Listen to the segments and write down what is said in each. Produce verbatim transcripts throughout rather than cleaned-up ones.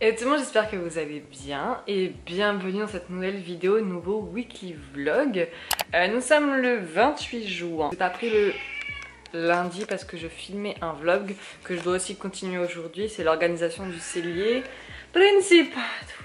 Et tout le monde, j'espère que vous allez bien et bienvenue dans cette nouvelle vidéo, nouveau weekly vlog. Euh, nous sommes le vingt-huit juin. J'ai pas pris le lundi parce que je filmais un vlog que je dois aussi continuer aujourd'hui. C'est l'organisation du cellier principal.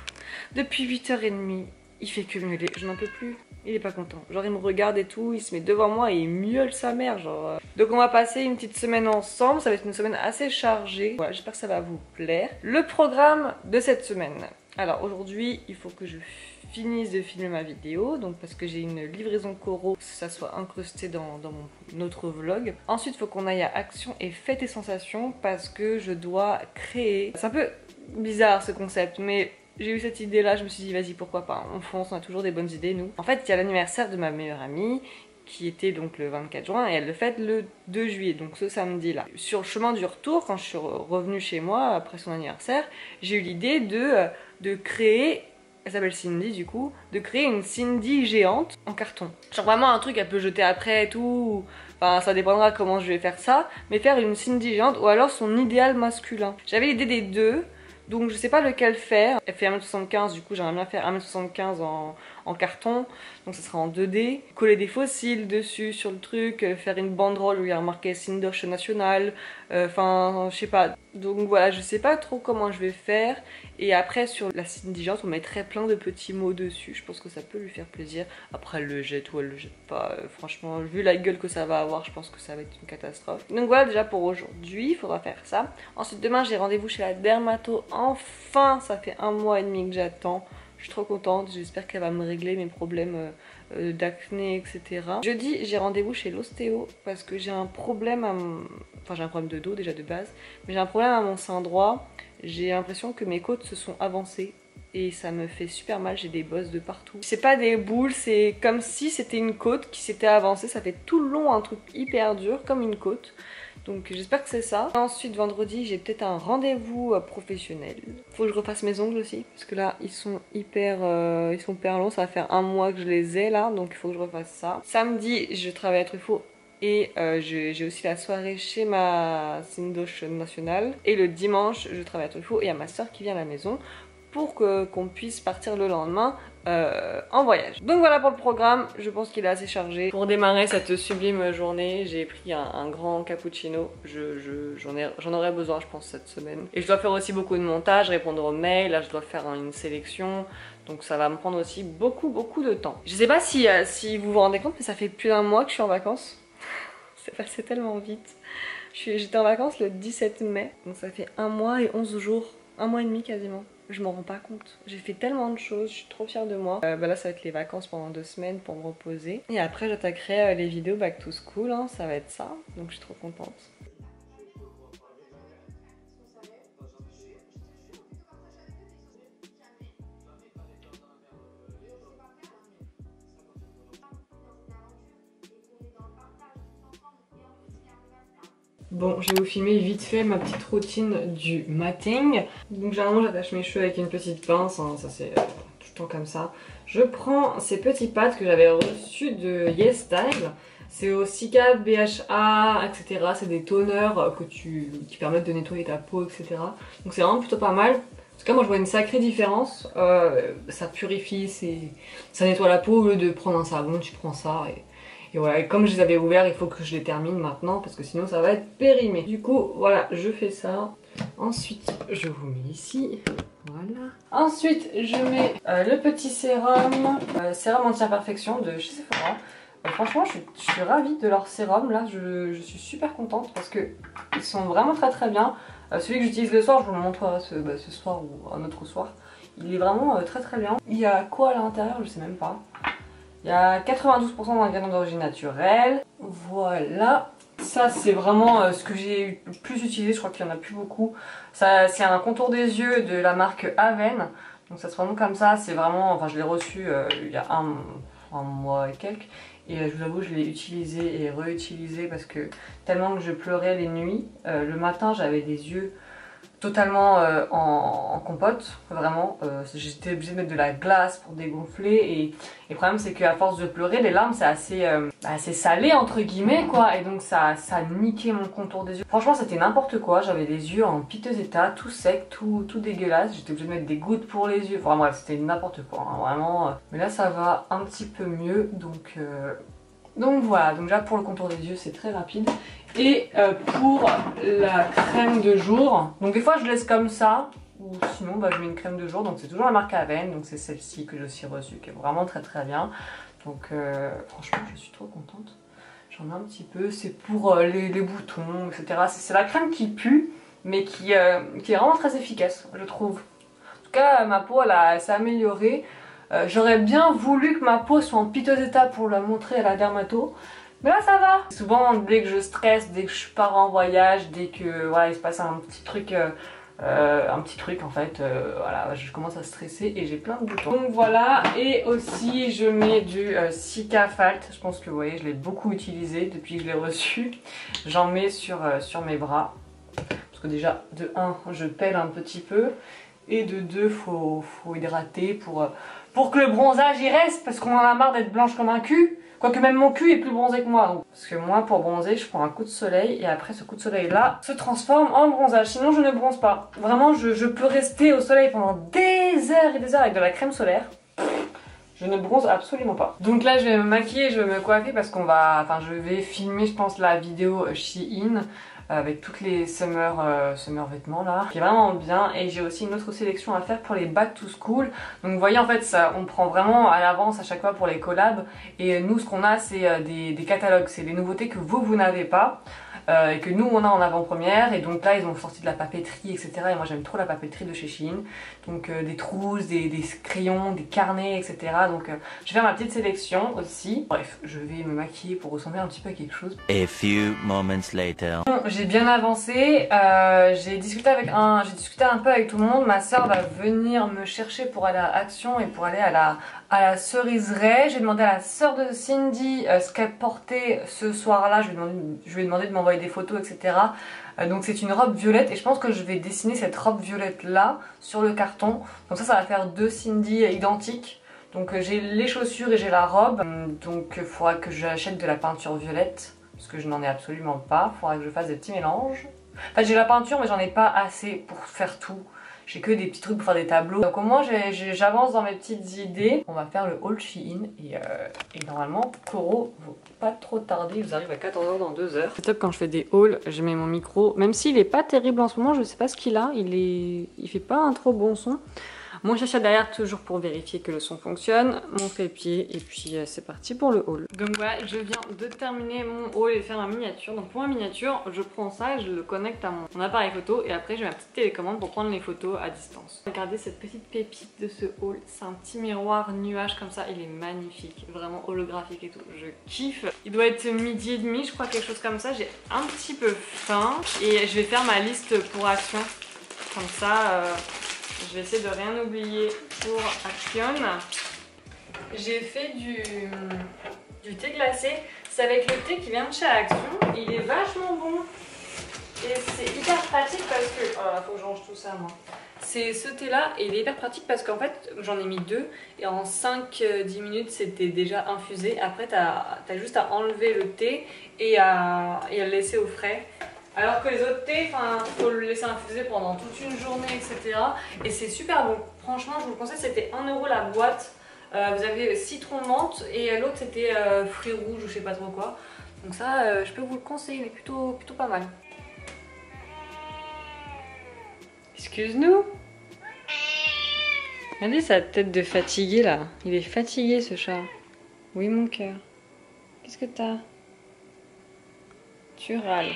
Depuis huit heures trente, il fait que miauler, je n'en peux plus. Il est pas content, genre il me regarde et tout, il se met devant moi et il miaule sa mère genre. Donc on va passer une petite semaine ensemble, ça va être une semaine assez chargée. Voilà, j'espère que ça va vous plaire. Le programme de cette semaine. Alors aujourd'hui, il faut que je finisse de filmer ma vidéo, donc parce que j'ai une livraison Coro, que ça soit incrusté dans, dans mon autre vlog. Ensuite, il faut qu'on aille à Action et Fêtes et Sensations parce que je dois créer... C'est un peu bizarre ce concept, mais... J'ai eu cette idée là, je me suis dit vas-y pourquoi pas, on fonce, on a toujours des bonnes idées nous. En fait il y a l'anniversaire de ma meilleure amie qui était donc le vingt-quatre juin et elle le fête le deux juillet, donc ce samedi là. Sur le chemin du retour, quand je suis revenue chez moi après son anniversaire, j'ai eu l'idée de, de créer, elle s'appelle Cindy du coup, de créer une Cindy géante en carton. Genre vraiment un truc qu'elle peut jeter après et tout, enfin ça dépendra comment je vais faire ça, mais faire une Cindy géante ou alors son idéal masculin. J'avais l'idée des deux. Donc je sais pas lequel faire. Elle fait un mètre soixante-quinze, du coup j'aimerais bien faire un mètre soixante-quinze en, en carton. Donc ça sera en deux D. Coller des fossiles dessus sur le truc, faire une banderole où il y a marqué Sindoche National. Enfin euh, je sais pas. Donc voilà, je sais pas trop comment je vais faire. Et après sur la Cindy géante on mettrait plein de petits mots dessus. Je pense que ça peut lui faire plaisir. Après elle le jette ou elle le jette pas. Euh, franchement vu la gueule que ça va avoir, je pense que ça va être une catastrophe. Donc voilà déjà pour aujourd'hui, il faudra faire ça. Ensuite demain j'ai rendez-vous chez la dermato. Enfin, ça fait un mois et demi que j'attends. Je suis trop contente, j'espère qu'elle va me régler mes problèmes euh, euh, d'acné, et cetera. Jeudi, j'ai rendez-vous chez l'ostéo parce que j'ai un problème à mon... Enfin, j'ai un problème de dos déjà de base, mais j'ai un problème à mon sein droit. J'ai l'impression que mes côtes se sont avancées et ça me fait super mal, j'ai des bosses de partout. C'est pas des boules, c'est comme si c'était une côte qui s'était avancée. Ça fait tout le long un truc hyper dur, comme une côte. Donc j'espère que c'est ça. Ensuite vendredi j'ai peut-être un rendez-vous professionnel. Faut que je refasse mes ongles aussi parce que là ils sont hyper euh, ils sont hyper longs. Ça va faire un mois que je les ai là, donc il faut que je refasse ça. Samedi je travaille à Truffaut et euh, j'ai aussi la soirée chez ma Sindoche nationale. Et le dimanche je travaille à Truffaut et il y a ma soeur qui vient à la maison pour que qu'on puisse partir le lendemain euh, en voyage. Donc voilà pour le programme, je pense qu'il est assez chargé. Pour démarrer cette sublime journée, j'ai pris un, un grand cappuccino. Je, je, j'en ai, j'en aurais besoin je pense cette semaine. Et je dois faire aussi beaucoup de montage, répondre aux mails, là je dois faire une sélection. Donc ça va me prendre aussi beaucoup beaucoup de temps. Je sais pas si, euh, si vous vous rendez compte, mais ça fait plus d'un mois que je suis en vacances. C'est passé tellement vite. J'étais en vacances le dix-sept mai, donc ça fait un mois et onze jours. Un mois et demi quasiment. Je m'en rends pas compte. J'ai fait tellement de choses, je suis trop fière de moi. Euh, bah là ça va être les vacances pendant deux semaines pour me reposer. Et après j'attaquerai euh, les vidéos back to school, hein, ça va être ça. Donc je suis trop contente. Bon, je vais vous filmer vite fait ma petite routine du matting. Donc généralement j'attache mes cheveux avec une petite pince, hein, ça c'est euh, tout le temps comme ça. Je prends ces petits pads que j'avais reçus de YesStyle. C'est au Cica, B H A, et cetera. C'est des toners que tu, qui permettent de nettoyer ta peau, et cetera. Donc c'est vraiment plutôt pas mal. En tout cas moi je vois une sacrée différence. Euh, ça purifie, ça nettoie la peau au lieu de prendre un savon, tu prends ça et... Et voilà, et comme je les avais ouverts, il faut que je les termine maintenant parce que sinon ça va être périmé. Du coup, voilà, je fais ça. Ensuite, je vous mets ici. Voilà. Ensuite, je mets euh, le petit sérum, euh, sérum anti-imperfection de chez Sephora. Euh, franchement, je suis, je suis ravie de leur sérum. Là, je, je suis super contente parce que ils sont vraiment très très bien. Euh, celui que j'utilise le soir, je vous le montrerai ce, bah, ce soir ou un autre soir. Il est vraiment euh, très très bien. Il y a quoi à l'intérieur? Je sais même pas. Il y a quatre-vingt-douze pour cent d'ingrédients d'origine naturelle. Voilà. Ça c'est vraiment euh, ce que j'ai le plus utilisé, je crois qu'il n'y en a plus beaucoup. Ça c'est un contour des yeux de la marque Aven. Donc ça se prend comme ça, c'est vraiment, enfin je l'ai reçu euh, il y a un, un mois et quelques. Et euh, je vous avoue je l'ai utilisé et réutilisé parce que tellement que je pleurais les nuits. Euh, le matin j'avais des yeux totalement euh, en, en compote, vraiment. Euh, J'étais obligée de mettre de la glace pour dégonfler et, et le problème c'est qu'à force de pleurer, les larmes c'est assez, euh, assez salé entre guillemets quoi, et donc ça, ça a niqué mon contour des yeux. Franchement c'était n'importe quoi, j'avais les yeux en piteux état, tout sec, tout, tout dégueulasse, j'étais obligée de mettre des gouttes pour les yeux, enfin bref c'était n'importe quoi, hein, vraiment. Mais là ça va un petit peu mieux, donc... Euh... Donc voilà, donc là pour le contour des yeux c'est très rapide. Et euh, pour la crème de jour, donc des fois je laisse comme ça, ou sinon bah, je mets une crème de jour, donc c'est toujours la marque Aven, donc c'est celle-ci que j'ai aussi reçue, qui est vraiment très très bien. Donc euh, franchement je suis trop contente, j'en ai un petit peu, c'est pour euh, les, les boutons, et cetera. C'est la crème qui pue, mais qui, euh, qui est vraiment très efficace, je trouve. En tout cas ma peau elle, elle s'est améliorée. Euh, J'aurais bien voulu que ma peau soit en piteux état pour la montrer à la dermato. Mais là ça va. Souvent dès que je stresse, dès que je pars en voyage, dès que voilà, il se passe un petit truc, euh, euh, un petit truc en fait, euh, voilà, je commence à stresser et j'ai plein de boutons. Donc voilà, et aussi je mets du euh, Cicafalte. Je pense que vous voyez, je l'ai beaucoup utilisé depuis que je l'ai reçu. J'en mets sur, euh, sur mes bras. Parce que déjà de un, je pèle un petit peu. Et de deux, faut, faut hydrater pour, pour que le bronzage y reste, parce qu'on en a marre d'être blanche comme un cul. Quoique même mon cul est plus bronzé que moi. Donc. Parce que moi pour bronzer je prends un coup de soleil et après ce coup de soleil là se transforme en bronzage. Sinon je ne bronze pas. Vraiment je, je peux rester au soleil pendant des heures et des heures avec de la crème solaire. Je ne bronze absolument pas. Donc là je vais me maquiller, je vais me coiffer parce qu'on va... Enfin je vais filmer je pense la vidéo Shein avec toutes les summer, euh, summer vêtements là, qui est vraiment bien. Et j'ai aussi une autre sélection à faire pour les back to school. Donc vous voyez en fait ça, on prend vraiment à l'avance à chaque fois pour les collabs. Et nous ce qu'on a c'est euh, des, des catalogues, c'est des nouveautés que vous vous n'avez pas. Euh, et que nous on a en avant-première, et donc là ils ont sorti de la papeterie etc, et moi j'aime trop la papeterie de chez Shein, donc euh, des trousses, des, des crayons, des carnets etc, donc euh, je vais faire ma petite sélection aussi. Bref, je vais me maquiller pour ressembler un petit peu à quelque chose. A few moments later. Bon, j'ai bien avancé, euh, j'ai discuté avec un, j'ai discuté un peu avec tout le monde. Ma soeur va venir me chercher pour aller à Action et pour aller à la, à la ceriseraie. J'ai demandé à la soeur de Cindy euh, ce qu'elle portait ce soir-là. Je lui ai demandé, je lui ai demandé de m'envoyer des photos, et cetera. Euh, donc c'est une robe violette et je pense que je vais dessiner cette robe violette là sur le carton. Donc ça, ça va faire deux Cindy identiques. Donc euh, j'ai les chaussures et j'ai la robe. Donc il faudra que j'achète de la peinture violette. Parce que je n'en ai absolument pas, il faudra que je fasse des petits mélanges. Enfin j'ai la peinture mais j'en ai pas assez pour faire tout. J'ai que des petits trucs pour faire des tableaux. Donc au moins j'avance dans mes petites idées. On va faire le haul Shein et, euh, et normalement Coro va pas trop tarder. Il vous arrive à quatorze heures dans deux heures. C'est top quand je fais des hauls, je mets mon micro. Même s'il est pas terrible en ce moment, je sais pas ce qu'il a. Il, est... il fait pas un trop bon son. Mon chacha derrière toujours pour vérifier que le son fonctionne, mon trépied et puis euh, c'est parti pour le haul. Donc voilà, je viens de terminer mon haul et faire ma miniature. Donc pour ma miniature, je prends ça et je le connecte à mon, mon appareil photo et après j'ai ma petite télécommande pour prendre les photos à distance. Regardez cette petite pépite de ce haul, c'est un petit miroir nuage comme ça, il est magnifique, vraiment holographique et tout, je kiffe. Il doit être midi et demi, je crois, quelque chose comme ça, j'ai un petit peu faim et je vais faire ma liste pour Action, comme ça... Euh... Je vais essayer de rien oublier pour Action. J'ai fait du, du thé glacé. C'est avec le thé qui vient de chez Action. Il est vachement bon. Et c'est hyper pratique parce que... Oh là, faut que je range tout ça moi. C'est ce thé là et il est hyper pratique parce qu'en fait j'en ai mis deux. Et en cinq à dix minutes c'était déjà infusé. Après t'as as juste à enlever le thé et à, et à le laisser au frais. Alors que les autres thés, il faut le laisser infuser pendant toute une journée, et cetera. Et c'est super bon. Franchement, je vous le conseille, c'était un euro la boîte. Euh, vous avez citron menthe et l'autre c'était euh, fruits rouges ou je sais pas trop quoi. Donc ça, euh, je peux vous le conseiller, il est plutôt, plutôt pas mal. Excuse-nous. Regardez sa tête de fatigué là. Il est fatigué ce chat. Oui mon cœur. Qu'est-ce que t'as? Tu râles.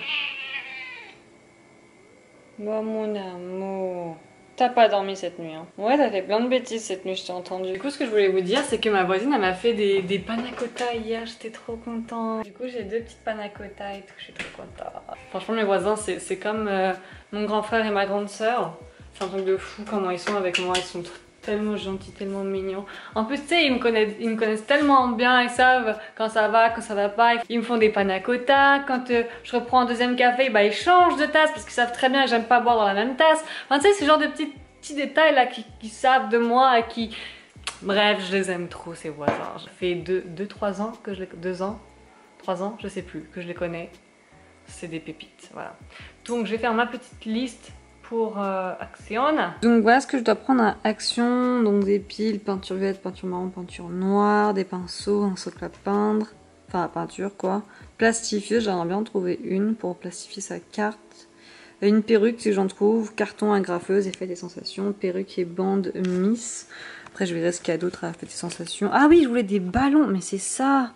Bon mon amour, t'as pas dormi cette nuit hein? Ouais, t'as fait plein de bêtises cette nuit, je t'ai entendu. Du coup ce que je voulais vous dire c'est que ma voisine elle m'a fait des, des panna cotta hier, j'étais trop contente. Du coup j'ai deux petites panna cotta et tout, je suis trop contente. Franchement mes voisins c'est comme euh, mon grand frère et ma grande soeur. C'est un truc de fou comment ils sont avec moi, ils sont tellement gentils, tellement mignons. En plus, tu sais, ils me connaissent, ils me connaissent tellement bien, ils savent quand ça va, quand ça va pas. Ils me font des panna cotta. Quand euh, je reprends un deuxième café, bah ils changent de tasse parce qu'ils savent très bien que j'aime pas boire dans la même tasse. Enfin, tu sais, ce genre de petits, petits détails là qui, qui savent de moi et qui... Bref, je les aime trop, ces voisins. Ça fait deux trois ans que je les... deux ans trois ans, je sais plus, que je les connais. C'est des pépites, voilà. Donc, je vais faire ma petite liste pour euh, Action. Donc voilà ce que je dois prendre à Action. Donc des piles, peinture violette, peinture marron, peinture noire, des pinceaux, un socle à peindre, enfin à peinture quoi. Plastifieuse, j'aimerais bien en trouver une pour plastifier sa carte. Une perruque si j'en trouve, carton agrafeuse, effet des sensations, perruque et bande Miss. Après je verrai ce qu'il y a d'autre à effet des sensations. Ah oui, je voulais des ballons, mais c'est ça.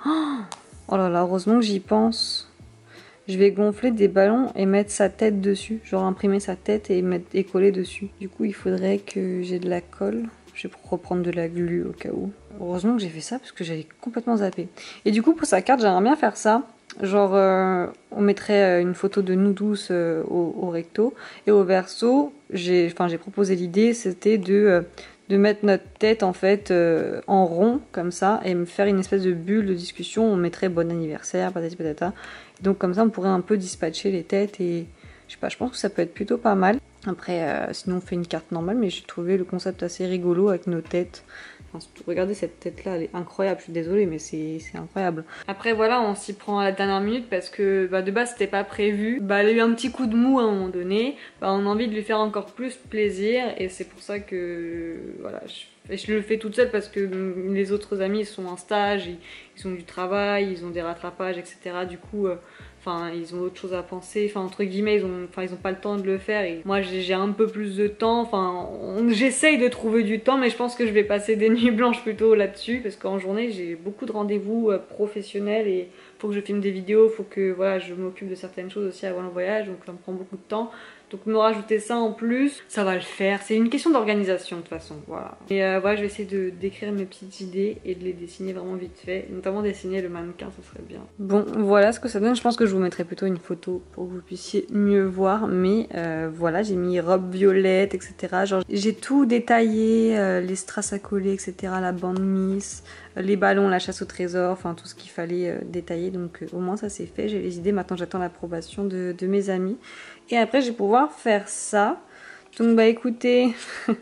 Oh là là, heureusement que j'y pense. Je vais gonfler des ballons et mettre sa tête dessus. Genre imprimer sa tête et, mettre, et coller dessus. Du coup, il faudrait que j'ai de la colle. Je vais reprendre de la glu au cas où. Heureusement que j'ai fait ça parce que j'avais complètement zappé. Et du coup, pour sa carte, j'aimerais bien faire ça. Genre, euh, on mettrait une photo de nous douces euh, au, au recto. Et au verso, j'ai enfin, j'ai proposé l'idée, c'était de... Euh, de mettre notre tête en fait euh, en rond comme ça et me faire une espèce de bulle de discussion. On mettrait bon anniversaire, patati patata. Donc comme ça on pourrait un peu dispatcher les têtes et je sais pas, je pense que ça peut être plutôt pas mal. Après euh, sinon on fait une carte normale, mais j'ai trouvé le concept assez rigolo avec nos têtes. Enfin, regardez cette tête là, elle est incroyable, je suis désolée mais c'est incroyable. Après voilà, on s'y prend à la dernière minute parce que bah, de base c'était pas prévu. Bah, elle a eu un petit coup de mou à un moment donné, bah, on a envie de lui faire encore plus plaisir et c'est pour ça que voilà, je, et je le fais toute seule parce que les autres amis ils sont en stage, ils, ils ont du travail, ils ont des rattrapages et cetera. Du coup euh, enfin ils ont autre chose à penser, enfin entre guillemets ils ont, enfin ils ont pas le temps de le faire et moi j'ai un peu plus de temps, enfin j'essaye de trouver du temps mais je pense que je vais passer des nuits blanches plutôt là-dessus parce qu'en journée j'ai beaucoup de rendez-vous euh, professionnels et faut que je filme des vidéos, faut que voilà je m'occupe de certaines choses aussi avant le voyage donc ça me prend beaucoup de temps. Donc me rajouter ça en plus, ça va le faire. C'est une question d'organisation de toute façon, voilà. Et euh, voilà, je vais essayer de d'écrire mes petites idées et de les dessiner vraiment vite fait. Notamment dessiner le mannequin, ça serait bien. Bon, voilà ce que ça donne. Je pense que je vous mettrai plutôt une photo pour que vous puissiez mieux voir. Mais euh, voilà, j'ai mis robe violette, et cetera. Genre j'ai tout détaillé, euh, les strass à coller, et cetera. La bande Miss, les ballons, la chasse au trésor, enfin tout ce qu'il fallait euh, détailler. Donc euh, au moins ça c'est fait. J'ai les idées. Maintenant j'attends l'approbation de, de mes amis. Et après, je vais pouvoir faire ça. Donc, bah écoutez,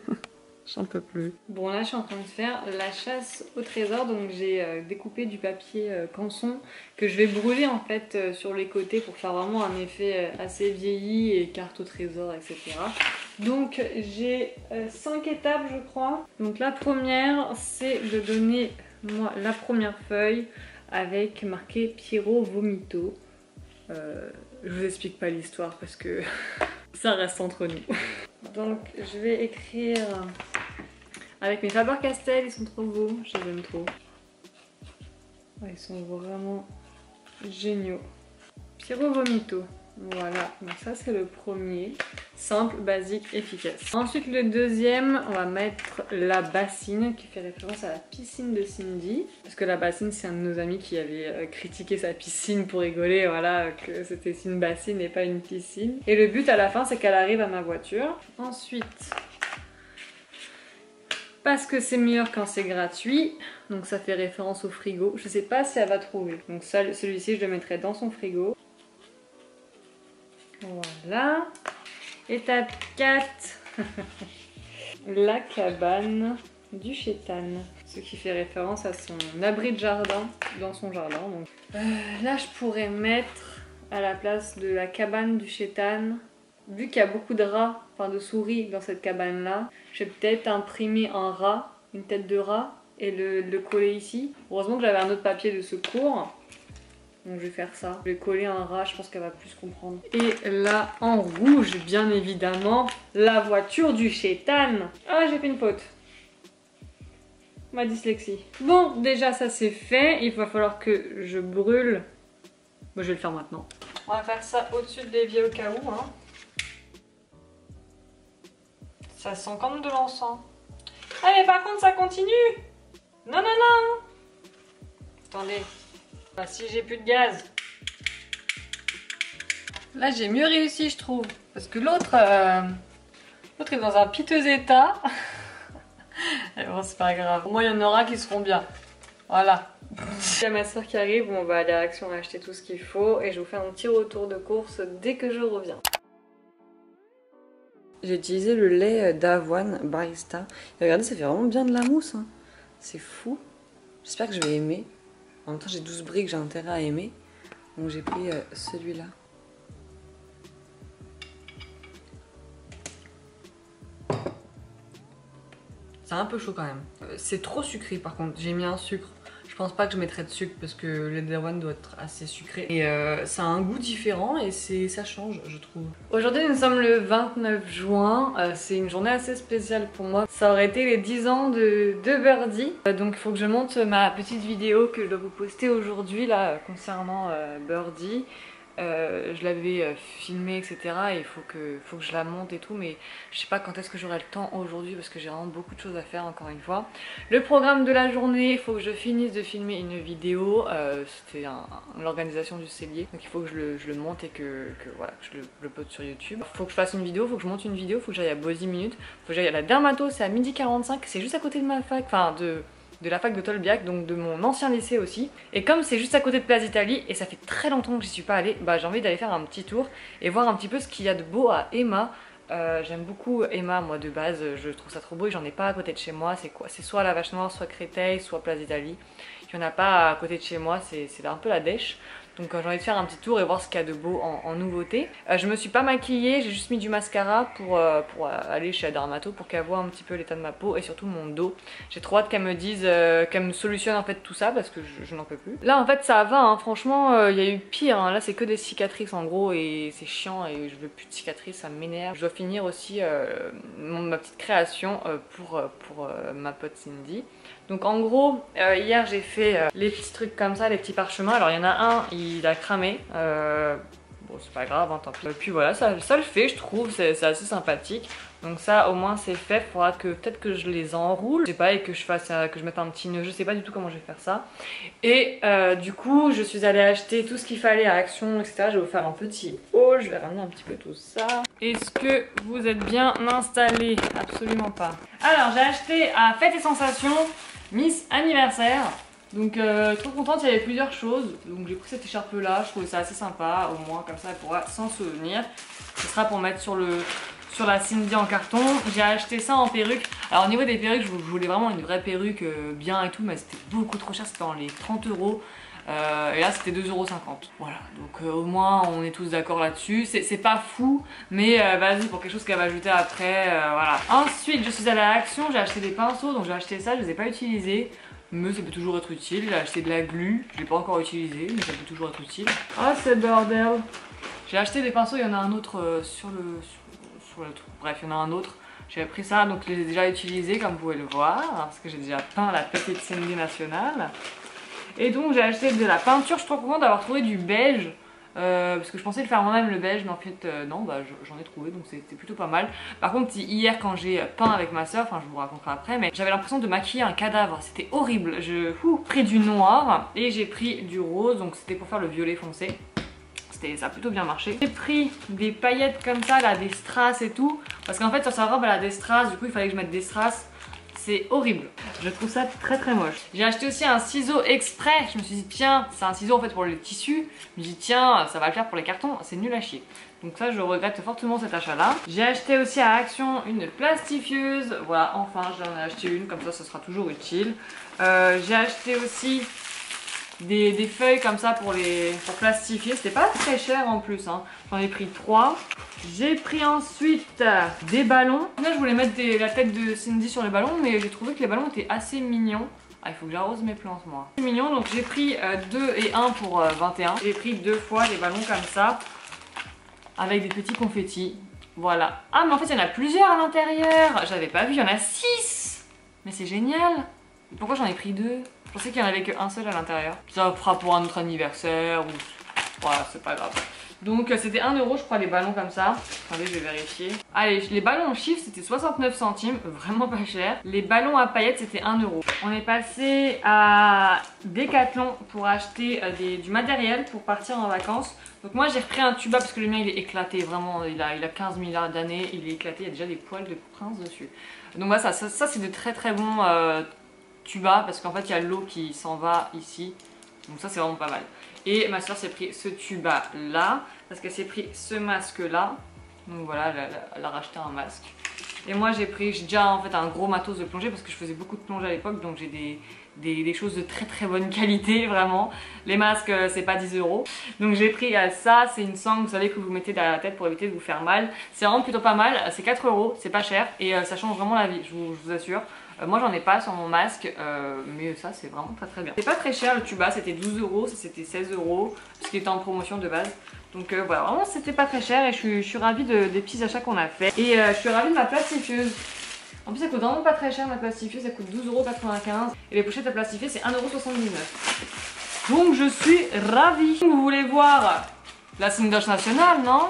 j'en peux plus. Bon, là, je suis en train de faire la chasse au trésor. Donc, j'ai euh, découpé du papier euh, canson que je vais brûler en fait euh, sur les côtés pour faire vraiment un effet euh, assez vieilli et carte au trésor, et cetera. Donc, j'ai euh, cinq étapes, je crois. Donc, la première, c'est de donner moi la première feuille avec marqué Pierrot Vomito. Euh, je vous explique pas l'histoire parce que ça reste entre nous. Donc je vais écrire avec mes Faber-Castell, ils sont trop beaux, je les aime trop. Ouais, ils sont vraiment géniaux. Pierrot Vomito, voilà, donc ça c'est le premier. Simple, basique, efficace. Ensuite le deuxième, on va mettre la bassine qui fait référence à la piscine de Cindy. Parce que la bassine c'est un de nos amis qui avait critiqué sa piscine pour rigoler, voilà, que c'était une bassine et pas une piscine. Et le but à la fin c'est qu'elle arrive à ma voiture. Ensuite, parce que c'est meilleur quand c'est gratuit, donc ça fait référence au frigo. Je sais pas si elle va trouver. Donc celui-ci je le mettrai dans son frigo. Voilà. Étape quatre. La cabane du chétan. Ce qui fait référence à son abri de jardin dans son jardin. Donc. Euh, là je pourrais mettre à la place de la cabane du chétan, vu qu'il y a beaucoup de rats, enfin de souris dans cette cabane là, je vais peut-être imprimer un rat, une tête de rat et le, le coller ici. Heureusement que j'avais un autre papier de secours. Donc je vais faire ça. Je vais coller un rat, je pense qu'elle va plus comprendre. Et là, en rouge, bien évidemment, la voiture du chétan. Ah, j'ai fait une faute. Ma dyslexie. Bon, déjà ça c'est fait. Il va falloir que je brûle. Bon, je vais le faire maintenant. On va faire ça au-dessus de l'évier au cas où. Hein. Ça sent comme de l'encens. Ah mais par contre ça continue. Non, non, non. Attendez. Bah, si j'ai plus de gaz. Là j'ai mieux réussi je trouve. Parce que l'autre euh, l'autre est dans un piteux état. Allez, bon, c'est pas grave. Au moins, il y en aura qui seront bien. Voilà. Il y a ma soeur qui arrive, on va aller à Action acheter tout ce qu'il faut et je vous fais un petit retour de course dès que je reviens. J'ai utilisé le lait d'avoine barista. Et regardez, ça fait vraiment bien de la mousse. Hein. C'est fou. J'espère que je vais aimer. En même temps, j'ai douze briques, j'ai intérêt à aimer. Donc j'ai pris euh, celui-là. C'est un peu chaud quand même. Euh, c'est trop sucré par contre. J'ai mis un sucre. Je pense pas que je mettrais de sucre parce que le lait d'avoine doit être assez sucré. Et euh, ça a un goût différent et ça change, je trouve. Aujourd'hui, nous sommes le vingt-neuf juin. Euh, c'est une journée assez spéciale pour moi. Ça aurait été les dix ans de, de Birdie. Euh, donc il faut que je monte ma petite vidéo que je dois vous poster aujourd'hui là concernant euh, Birdie. Euh, je l'avais euh, filmé et cetera. Et il faut que, faut que je la monte et tout, mais je sais pas quand est-ce que j'aurai le temps aujourd'hui parce que j'ai vraiment beaucoup de choses à faire encore une fois. Le programme de la journée, il faut que je finisse de filmer une vidéo. Euh, C'était un, l'organisation du cellier, donc il faut que je le, je le monte et que, que, voilà, que je le, le poste sur YouTube. Il faut que je fasse une vidéo, il faut que je monte une vidéo, il faut que j'aille à Body Minute, il faut que j'aille à la Dermato, c'est à midi quarante-cinq, c'est juste à côté de ma fac, enfin de... de la fac de Tolbiac, donc de mon ancien lycée aussi. Et comme c'est juste à côté de Place d'Italie, et ça fait très longtemps que j'y suis pas allée, bah j'ai envie d'aller faire un petit tour et voir un petit peu ce qu'il y a de beau à Emma. Euh, J'aime beaucoup Emma, moi de base, je trouve ça trop beau et j'en ai pas à côté de chez moi. C'est quoi? C'est soit la Vache Noire, soit Créteil, soit Place d'Italie. Il n'y en a pas à côté de chez moi, c'est un peu la dèche. Donc euh, j'ai envie de faire un petit tour et voir ce qu'il y a de beau en, en nouveauté. Euh, je me suis pas maquillée, j'ai juste mis du mascara pour, euh, pour euh, aller chez la Dermato pour qu'elle voit un petit peu l'état de ma peau et surtout mon dos. J'ai trop hâte qu'elle me dise, euh, qu'elle me solutionne en fait tout ça parce que je, je n'en peux plus. Là en fait ça va, hein. Franchement il euh, y a eu pire, hein. Là c'est que des cicatrices en gros et c'est chiant et je veux plus de cicatrices, ça m'énerve. Je dois finir aussi euh, mon, ma petite création euh, pour, pour euh, ma pote Cindy. Donc en gros, euh, hier j'ai fait euh, les petits trucs comme ça, les petits parchemins. Alors il y en a un, il a cramé. Euh, bon c'est pas grave, hein, tant pis. Et puis voilà, ça, ça le fait je trouve, c'est assez sympathique. Donc ça au moins c'est fait, faudra que peut-être que je les enroule, je sais pas, et que je fasse, euh, que je mette un petit nœud, je sais pas du tout comment je vais faire ça. Et euh, du coup je suis allée acheter tout ce qu'il fallait à Action, et cetera. Je vais vous faire un petit haul, je vais ramener un petit peu tout ça. Est-ce que vous êtes bien installés? Absolument pas. Alors j'ai acheté à Fête et Sensations Miss Anniversaire. Donc euh, trop contente, il y avait plusieurs choses. Donc j'ai pris cette écharpe là, je trouvais ça assez sympa. Au moins comme ça elle pourra s'en souvenir. Ce sera pour mettre sur, le, sur la Cindy en carton. J'ai acheté ça en perruque. Alors au niveau des perruques, je voulais vraiment une vraie perruque euh, bien et tout. Mais c'était beaucoup trop cher, c'était dans les trente euros. Euh, et là c'était deux euros cinquante. Voilà, donc euh, au moins on est tous d'accord là-dessus. C'est pas fou, mais euh, vas-y pour quelque chose qu'elle va ajouter après, euh, voilà. Ensuite je suis allée à Action, j'ai acheté des pinceaux, donc j'ai acheté ça, je les ai pas utilisés. Mais ça peut toujours être utile. J'ai acheté de la glu, je l'ai pas encore utilisé, mais ça peut toujours être utile. Ah c'est bordel. J'ai acheté des pinceaux, il y en a un autre euh, sur le sur, sur le truc. Bref, il y en a un autre. J'ai pris ça, donc je les ai déjà utilisés comme vous pouvez le voir, parce que j'ai déjà peint la petite Cindy nationale. Et donc j'ai acheté de la peinture, je suis trop contente d'avoir trouvé du beige. Euh, parce que je pensais le faire moi-même le beige, mais en fait euh, non, bah j'en ai trouvé, donc c'était plutôt pas mal. Par contre hier quand j'ai peint avec ma soeur, enfin je vous raconterai après, mais j'avais l'impression de maquiller un cadavre, c'était horrible. Je ouh, pris du noir et j'ai pris du rose, donc c'était pour faire le violet foncé. Ça a plutôt bien marché. J'ai pris des paillettes comme ça, là, des strass et tout, parce qu'en fait sur sa robe elle a des strass, du coup il fallait que je mette des strass. C'est horrible, je trouve ça très très moche. J'ai acheté aussi un ciseau exprès, je me suis dit tiens, c'est un ciseau en fait pour les tissus. Je me dis tiens, ça va le faire pour les cartons, c'est nul à chier. Donc ça je regrette fortement cet achat là. J'ai acheté aussi à Action une plastifieuse, voilà enfin j'en ai acheté une, comme ça ça sera toujours utile. Euh, J'ai acheté aussi Des, des feuilles comme ça pour les pour plastifier, c'était pas très cher en plus, hein. J'en ai pris trois. J'ai pris ensuite des ballons. Là je voulais mettre des, la tête de Cindy sur les ballons, mais j'ai trouvé que les ballons étaient assez mignons. Ah il faut que j'arrose mes plantes moi. C'est mignon, donc j'ai pris euh, deux et un pour euh, vingt et un. J'ai pris deux fois des ballons comme ça, avec des petits confettis. Voilà. Ah mais en fait il y en a plusieurs à l'intérieur, j'avais pas vu, il y en a six. Mais c'est génial. Pourquoi j'en ai pris deux? Je pensais qu'il n'y en avait qu'un seul à l'intérieur. Ça fera pour un autre anniversaire ou... Voilà, c'est pas grave. Donc c'était un euro je crois les ballons comme ça. Attendez, je vais vérifier. Allez, les ballons en chiffre c'était soixante-neuf centimes, vraiment pas cher. Les ballons à paillettes c'était un euro. On est passé à Decathlon pour acheter euh, des, du matériel pour partir en vacances. Donc moi j'ai repris un tuba parce que le mien il est éclaté, vraiment il a, il a quinze milliards d'années, il est éclaté, il y a déjà des poils de prince dessus. Donc voilà, ça, ça, ça c'est de très très bons euh, tubas parce qu'en fait il y a l'eau qui s'en va ici. Donc ça c'est vraiment pas mal. Et ma soeur s'est pris ce tuba là parce qu'elle s'est pris ce masque là. Donc voilà, elle a, elle a racheté un masque. Et moi j'ai pris, j'ai déjà en fait un gros matos de plongée parce que je faisais beaucoup de plongée à l'époque, donc j'ai des, des, des choses de très très bonne qualité vraiment. Les masques c'est pas dix euros. Donc j'ai pris euh, ça, c'est une sangle, vous savez, que vous mettez derrière la tête pour éviter de vous faire mal. C'est vraiment plutôt pas mal, c'est quatre euros, c'est pas cher et euh, ça change vraiment la vie, je vous, je vous assure. Euh, moi j'en ai pas sur mon masque, euh, mais ça c'est vraiment très très bien. C'est pas très cher le tuba, c'était douze euros, ça c'était seize euros, parce qu'il était en promotion de base. Donc euh, voilà, vraiment c'était pas très cher et je suis, je suis ravie de, des petits achats qu'on a fait. Et euh, je suis ravie de ma plastifieuse. En plus ça coûte vraiment pas très cher ma plastifieuse, ça coûte douze euros quatre-vingt-quinze. Et les pochettes à plastifier c'est un euro soixante-dix-neuf. Donc je suis ravie. Vous voulez voir la Sindoche nationale, non?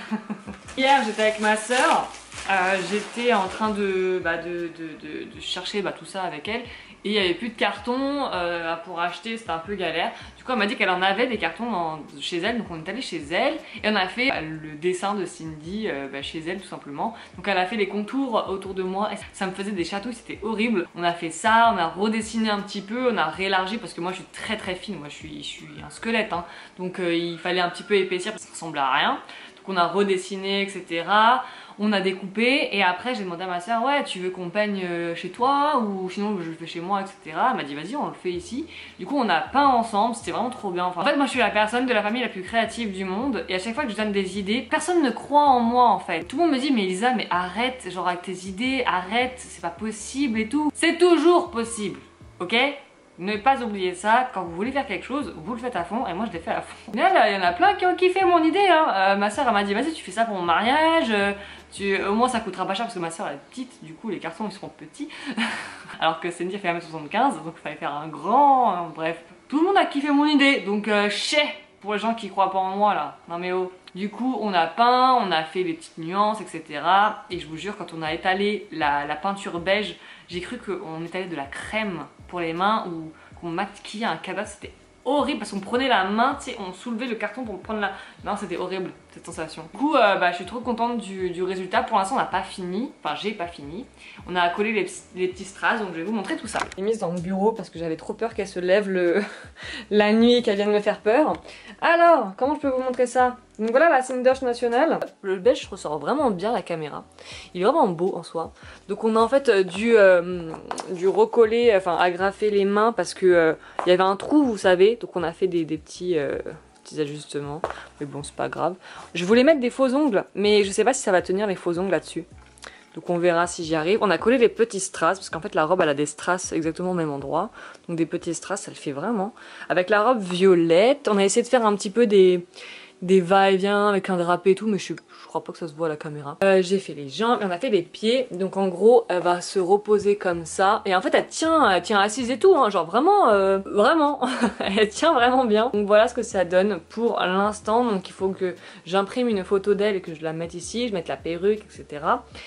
Hier j'étais avec ma soeur, euh, j'étais en train de, bah, de, de, de, de chercher bah, tout ça avec elle. Et il n'y avait plus de cartons euh, pour acheter, c'était un peu galère. Du coup elle m'a dit qu'elle en avait des cartons dans, chez elle, donc on est allé chez elle et on a fait le dessin de Cindy euh, bah, chez elle tout simplement. Donc elle a fait les contours autour de moi et ça me faisait des chatouilles, c'était horrible. On a fait ça, on a redessiné un petit peu, on a réélargi parce que moi je suis très très fine, moi je suis, je suis un squelette hein. Donc euh, il fallait un petit peu épaissir parce que ça ressemblait à rien. Donc on a redessiné et cetera. On a découpé et après j'ai demandé à ma soeur, ouais tu veux qu'on peigne chez toi ou sinon je le fais chez moi, et cetera. Elle m'a dit vas-y on le fait ici. Du coup on a peint ensemble, c'était vraiment trop bien. Enfin, en fait moi je suis la personne de la famille la plus créative du monde et à chaque fois que je donne des idées, personne ne croit en moi en fait. Tout le monde me dit mais Elisa mais arrête, genre avec tes idées, arrête, c'est pas possible et tout. C'est toujours possible, ok? Ne pas oublier ça, quand vous voulez faire quelque chose, vous le faites à fond et moi je l'ai fait à fond. Il y en a plein qui ont kiffé mon idée hein. Euh, ma soeur elle m'a dit vas-y tu fais ça pour mon mariage, euh, tu... au moins ça coûtera pas cher parce que ma soeur elle est petite, du coup les cartons ils seront petits. Alors que Cindy fait un mètre soixante-quinze donc il fallait faire un grand, euh, bref. Tout le monde a kiffé mon idée donc euh, chais pour les gens qui croient pas en moi là, non mais oh. Du coup on a peint, on a fait les petites nuances et cetera. Et je vous jure quand on a étalé la, la peinture beige, j'ai cru qu'on étalait de la crème pour les mains ou qu'on maquillait un cadavre, c'était horrible parce qu'on prenait la main, tu sais, on soulevait le carton pour prendre la... Non c'était horrible cette sensation. Du coup euh, bah, je suis trop contente du, du résultat, pour l'instant on n'a pas fini, enfin j'ai pas fini. On a collé les, les petits strass donc je vais vous montrer tout ça. Je l'ai mise dans le bureau parce que j'avais trop peur qu'elle se lève le... la nuit et qu'elle vienne me faire peur. Alors comment je peux vous montrer ça? Donc voilà la Sindoche nationale. Le beige ressort vraiment bien la caméra. Il est vraiment beau en soi. Donc on a en fait dû, euh, dû recoller, enfin agrafer les mains parce que euh, il y avait un trou vous savez. Donc on a fait des, des petits, euh, petits ajustements. Mais bon c'est pas grave. Je voulais mettre des faux ongles mais je sais pas si ça va tenir les faux ongles là-dessus. Donc on verra si j'y arrive. On a collé les petits strass parce qu'en fait la robe elle a des strass exactement au même endroit. Donc des petits strass ça le fait vraiment. Avec la robe violette on a essayé de faire un petit peu des... des va-et-vient avec un drapé et tout mais je, je crois pas que ça se voit à la caméra. Euh, j'ai fait les jambes et on a fait les pieds donc en gros elle va se reposer comme ça et en fait elle tient, elle tient assise et tout hein, genre vraiment euh, vraiment elle tient vraiment bien. Donc voilà ce que ça donne pour l'instant. Donc il faut que j'imprime une photo d'elle et que je la mette ici, je mette la perruque etc.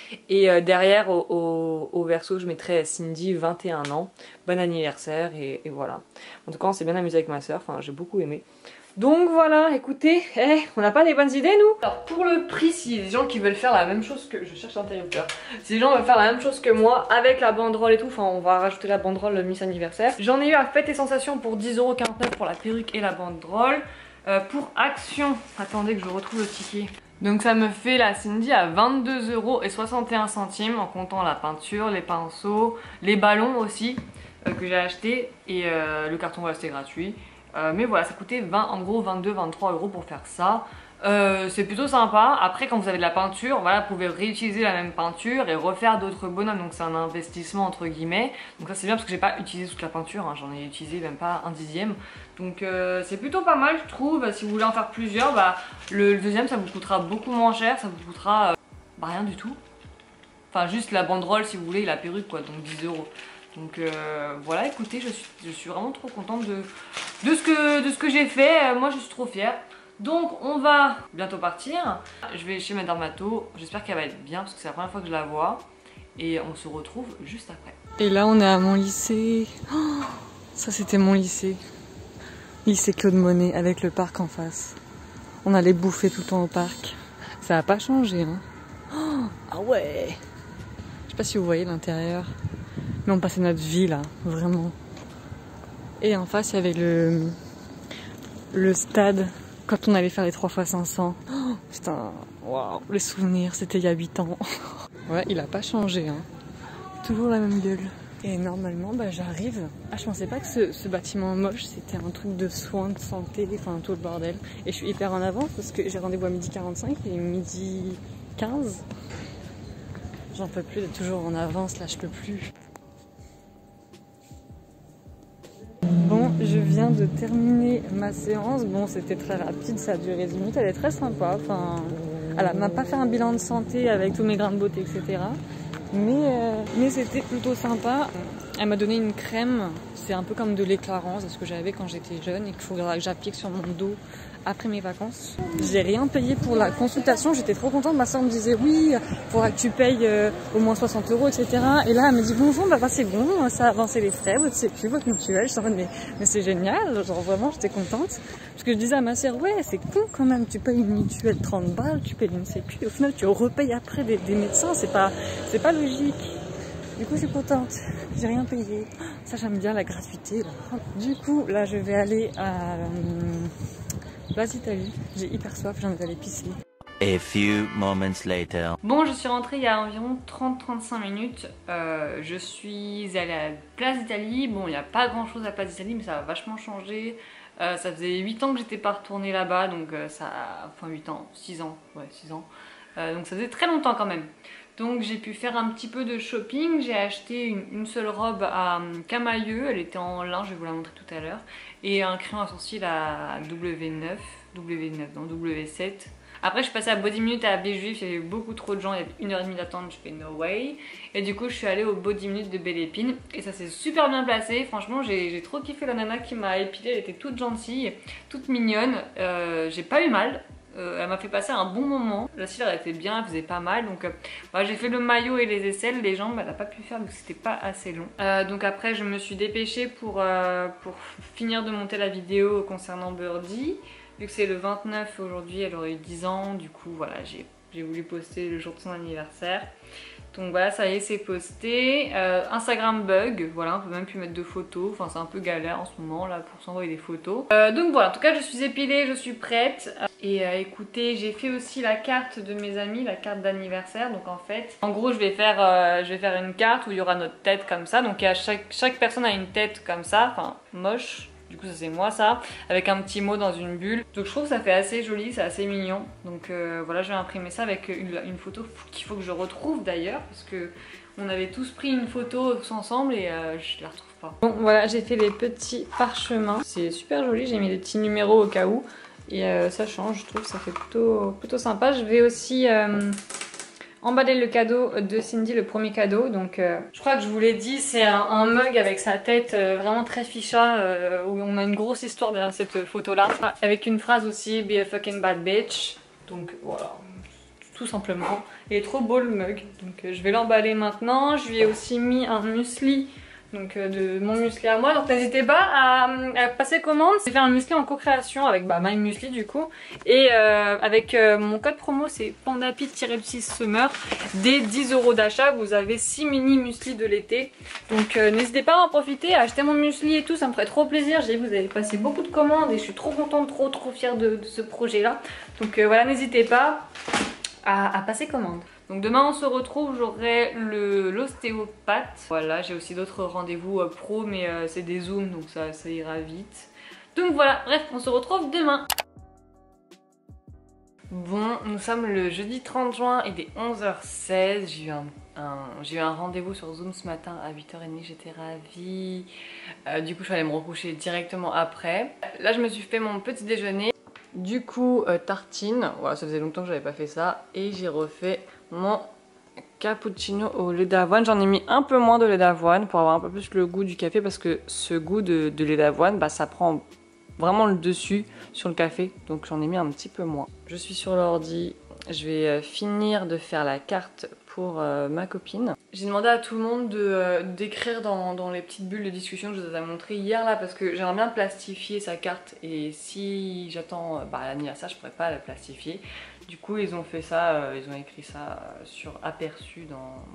Et euh, derrière au, au, au verso je mettrai Cindy vingt et un ans, bon anniversaire et, et voilà. En tout cas on s'est bien amusé avec ma soeur, enfin j'ai beaucoup aimé. Donc voilà, écoutez, eh, on n'a pas des bonnes idées nous. Alors pour le prix, s'il y a des gens qui veulent faire la même chose que... Je cherche l'interrupteur. Si les gens veulent faire la même chose que moi, avec la banderole et tout, enfin on va rajouter la banderole Miss Anniversaire. J'en ai eu à Fête et Sensations pour dix euros quarante-neuf pour la perruque et la banderole. Euh, pour Action, attendez que je retrouve le ticket. Donc ça me fait la Cindy à vingt-deux euros soixante et un centimes en comptant la peinture, les pinceaux, les ballons aussi euh, que j'ai acheté et euh, le carton va rester gratuit. Euh, mais voilà, ça coûtait vingt, en gros vingt-deux vingt-trois euros pour faire ça. Euh, c'est plutôt sympa. Après, quand vous avez de la peinture, voilà, vous pouvez réutiliser la même peinture et refaire d'autres bonhommes. Donc c'est un investissement entre guillemets. Donc ça c'est bien parce que j'ai pas utilisé toute la peinture, hein. J'en ai utilisé même pas un dixième. Donc euh, c'est plutôt pas mal je trouve. Si vous voulez en faire plusieurs, bah, le, le deuxième ça vous coûtera beaucoup moins cher. Ça vous coûtera euh, bah, rien du tout. Enfin juste la banderole si vous voulez et la perruque quoi, donc dix euros. Donc euh, voilà, écoutez, je suis, je suis vraiment trop contente de, de ce que, de ce que j'ai fait. Moi je suis trop fière. Donc on va bientôt partir. Je vais chez ma dermato, j'espère qu'elle va être bien parce que c'est la première fois que je la vois. Et on se retrouve juste après. Et là on est à mon lycée. Oh, ça c'était mon lycée. Lycée Claude Monet avec le parc en face. On allait bouffer tout le temps au parc. Ça n'a pas changé hein. Oh, ah ouais. Je sais pas si vous voyez l'intérieur, mais on passait notre vie là, vraiment. Et en face, il y avait le, le stade quand on allait faire les trois fois cinq cents. Oh, putain, waouh, les souvenirs, c'était il y a huit ans. Ouais, il a pas changé, hein. Toujours la même gueule. Et normalement, bah, j'arrive. Ah, je pensais pas que ce, ce bâtiment moche, c'était un truc de soins, de santé, enfin tout le bordel. Et je suis hyper en avance parce que j'ai rendez-vous à midi quarante-cinq et midi quinze. J'en peux plus d'être toujours en avance, là je peux plus. Bon, je viens de terminer ma séance. Bon, c'était très rapide, ça a duré dix minutes. Elle est très sympa. Enfin, elle m'a pas fait un bilan de santé avec tous mes grains de beauté, et cetera. Mais, euh, mais c'était plutôt sympa. Elle m'a donné une crème. C'est un peu comme de l'éclairance, ce que j'avais quand j'étais jeune et qu'il faudra que j'applique sur mon dos après mes vacances. J'ai rien payé pour la consultation, j'étais trop contente. Ma soeur me disait oui, il faudra que tu payes euh, au moins soixante euros, et cetera. Et là, elle me dit bonjour, bah, bah c'est bon, ça a avancé les frais, votre sécu, votre mutuelle. Je suis en mode mais, mais c'est génial, genre vraiment j'étais contente. Parce que je disais à ma soeur, ouais, c'est con quand même, tu payes une mutuelle trente balles, tu payes une sécu, et au final tu repayes après des, des médecins, c'est pas, c'est pas logique. Du coup, je suis contente. J'ai rien payé. Ça, j'aime bien la gratuité. Du coup, là, je vais aller à euh, Place Italie. J'ai hyper soif, j'ai envie d'aller pisser. A few moments later. Bon, je suis rentrée il y a environ trente à trente-cinq minutes. Euh, je suis allée à Place d'Italie. Bon, il n'y a pas grand chose à Place d'Italie, mais ça a vachement changé. Euh, ça faisait huit ans que j'étais pas retournée là-bas, donc euh, ça a... Enfin, huit ans, six ans. Ouais, six ans. Euh, donc ça faisait très longtemps quand même. Donc j'ai pu faire un petit peu de shopping. J'ai acheté une, une seule robe à Camailleux. Elle était en lin, je vais vous la montrer tout à l'heure. Et un crayon à sourcils à W neuf. W neuf, non, W sept. Après je suis passée à Body Minute à Abbé Juif, il y avait beaucoup trop de gens, il y avait une heure et demie d'attente, je fais no way. Et du coup je suis allée au Body Minute de Belle Épine et ça s'est super bien placé, franchement j'ai trop kiffé la nana qui m'a épilée, elle était toute gentille, toute mignonne, euh, j'ai pas eu mal. Euh, elle m'a fait passer un bon moment, la cire elle était bien, elle faisait pas mal, donc euh, bah, j'ai fait le maillot et les aisselles, les jambes elle a pas pu faire parce que c'était pas assez long. Euh, donc après je me suis dépêchée pour, euh, pour finir de monter la vidéo concernant Birdie. Vu que c'est le vingt-neuf aujourd'hui, elle aurait eu dix ans, du coup voilà, j'ai voulu poster le jour de son anniversaire. Donc voilà, ça y est, c'est posté. Euh, Instagram bug, voilà, on peut même plus mettre de photos, enfin c'est un peu galère en ce moment là pour s'envoyer des photos. Euh, donc voilà, en tout cas je suis épilée, je suis prête. Et euh, écoutez, j'ai fait aussi la carte de mes amis, la carte d'anniversaire. Donc en fait, en gros je vais faire, euh, je vais faire une carte où il y aura notre tête comme ça. Donc à chaque, chaque personne a une tête comme ça, enfin moche. Du coup ça c'est moi ça, avec un petit mot dans une bulle. Donc je trouve que ça fait assez joli, c'est assez mignon. Donc euh, voilà, je vais imprimer ça avec une, une photo qu'il faut que je retrouve d'ailleurs. Parce que on avait tous pris une photo tous ensemble et euh, je la retrouve pas. Bon voilà, j'ai fait les petits parchemins. C'est super joli, j'ai mis des petits numéros au cas où. Et euh, ça change, je trouve que ça fait plutôt, plutôt sympa. Je vais aussi... Euh, emballer le cadeau de Cindy, le premier cadeau. Donc euh, je crois que je vous l'ai dit, c'est un, un mug avec sa tête euh, vraiment très ficha, euh, où on a une grosse histoire derrière cette photo là, avec une phrase aussi, be a fucking bad bitch. Donc voilà, tout simplement. Il est trop beau le mug, donc euh, je vais l'emballer maintenant. Je lui ai aussi mis un muesli, donc euh, de mon muesli à moi, donc n'hésitez pas à, à passer commande. J'ai fait un muesli en co-création avec bah, My Muesli du coup, et euh, avec euh, mon code promo c'est pandapi-six summer. Dès dix euros d'achat vous avez six mini muesli de l'été, donc euh, n'hésitez pas à en profiter, à acheter mon muesli et tout, ça me ferait trop plaisir. J'ai vu vous avez passé beaucoup de commandes et je suis trop contente, trop trop fière de, de ce projet là, donc euh, voilà, n'hésitez pas à, à passer commande. Donc demain on se retrouve, j'aurai l'ostéopathe. Voilà, j'ai aussi d'autres rendez-vous euh, pro, mais euh, c'est des zooms, donc ça, ça ira vite. Donc voilà, bref, on se retrouve demain. Bon, nous sommes le jeudi trente juin, il est onze heures seize. J'ai eu un, un, j'ai eu un rendez-vous sur Zoom ce matin à huit heures trente, j'étais ravie. Euh, du coup, je suis allée me recoucher directement après. Là, je me suis fait mon petit déjeuner. Du coup, euh, tartine, voilà, ça faisait longtemps que j'avais pas fait ça. Et j'ai refait mon cappuccino au lait d'avoine. J'en ai mis un peu moins de lait d'avoine pour avoir un peu plus le goût du café, parce que ce goût de, de lait d'avoine, bah, ça prend vraiment le dessus sur le café, donc j'en ai mis un petit peu moins. Je suis sur l'ordi, je vais euh, finir de faire la carte pour euh, ma copine. J'ai demandé à tout le monde de euh, d'écrire dans, dans les petites bulles de discussion que je vous ai montré hier là, parce que j'aimerais bien plastifier sa carte, et si j'attends euh, bah, l'anniversaire je pourrais pas la plastifier. Du coup ils ont fait ça, euh, ils ont écrit ça euh, sur aperçu dans,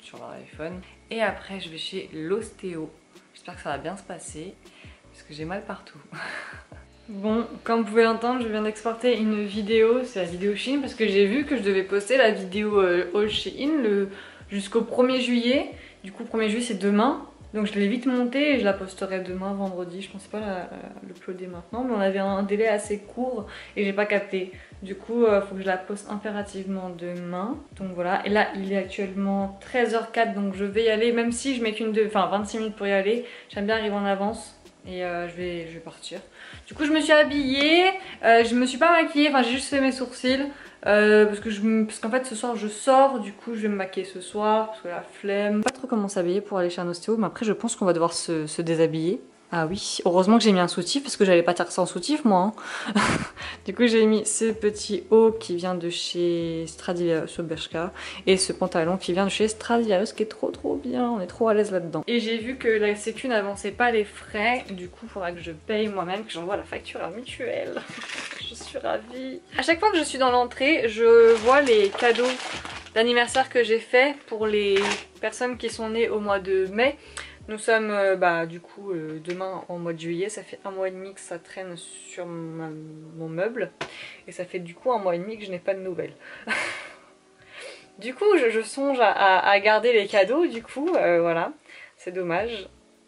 sur leur iPhone. Et après je vais chez l'ostéo. J'espère que ça va bien se passer parce que j'ai mal partout. Bon, comme vous pouvez l'entendre, je viens d'exporter une vidéo, c'est la vidéo Shein parce que j'ai vu que je devais poster la vidéo euh, haul Shein le... jusqu'au premier juillet. Du coup premier juillet c'est demain. Donc je l'ai vite montée et je la posterai demain vendredi. Je pensais pas l'uploader maintenant, mais on avait un délai assez court et j'ai pas capté. Du coup, il euh, faut que je la poste impérativement demain. Donc voilà, et là il est actuellement treize heures quatre, donc je vais y aller, même si je mets qu'une deux, enfin vingt-six minutes pour y aller. J'aime bien arriver en avance et euh, je, vais, je vais partir. Du coup je me suis habillée, euh, je me suis pas maquillée, enfin j'ai juste fait mes sourcils. Euh, parce que je, parce qu'en fait ce soir je sors, du coup je vais me maquiller ce soir parce que la flemme. Pas trop comment s'habiller pour aller chez un ostéo, mais après je pense qu'on va devoir se, se déshabiller. Ah oui, heureusement que j'ai mis un soutif parce que j'allais pas partir sans soutif moi. Hein. Du coup j'ai mis ce petit haut qui vient de chez Stradivarius au Bershka et ce pantalon qui vient de chez Stradivarius qui est trop trop bien, on est trop à l'aise là-dedans. Et j'ai vu que la sécu n'avançait pas les frais, du coup il faudra que je paye moi-même, que j'envoie la facture à Mutuelle. Je suis ravie. À chaque fois que je suis dans l'entrée, je vois les cadeaux d'anniversaire que j'ai fait pour les personnes qui sont nées au mois de mai. Nous sommes euh, bah, du coup euh, demain en mois de juillet, ça fait un mois et demi que ça traîne sur ma, mon meuble et ça fait du coup un mois et demi que je n'ai pas de nouvelles. Du coup je, je songe à, à, à garder les cadeaux, du coup euh, voilà, c'est dommage.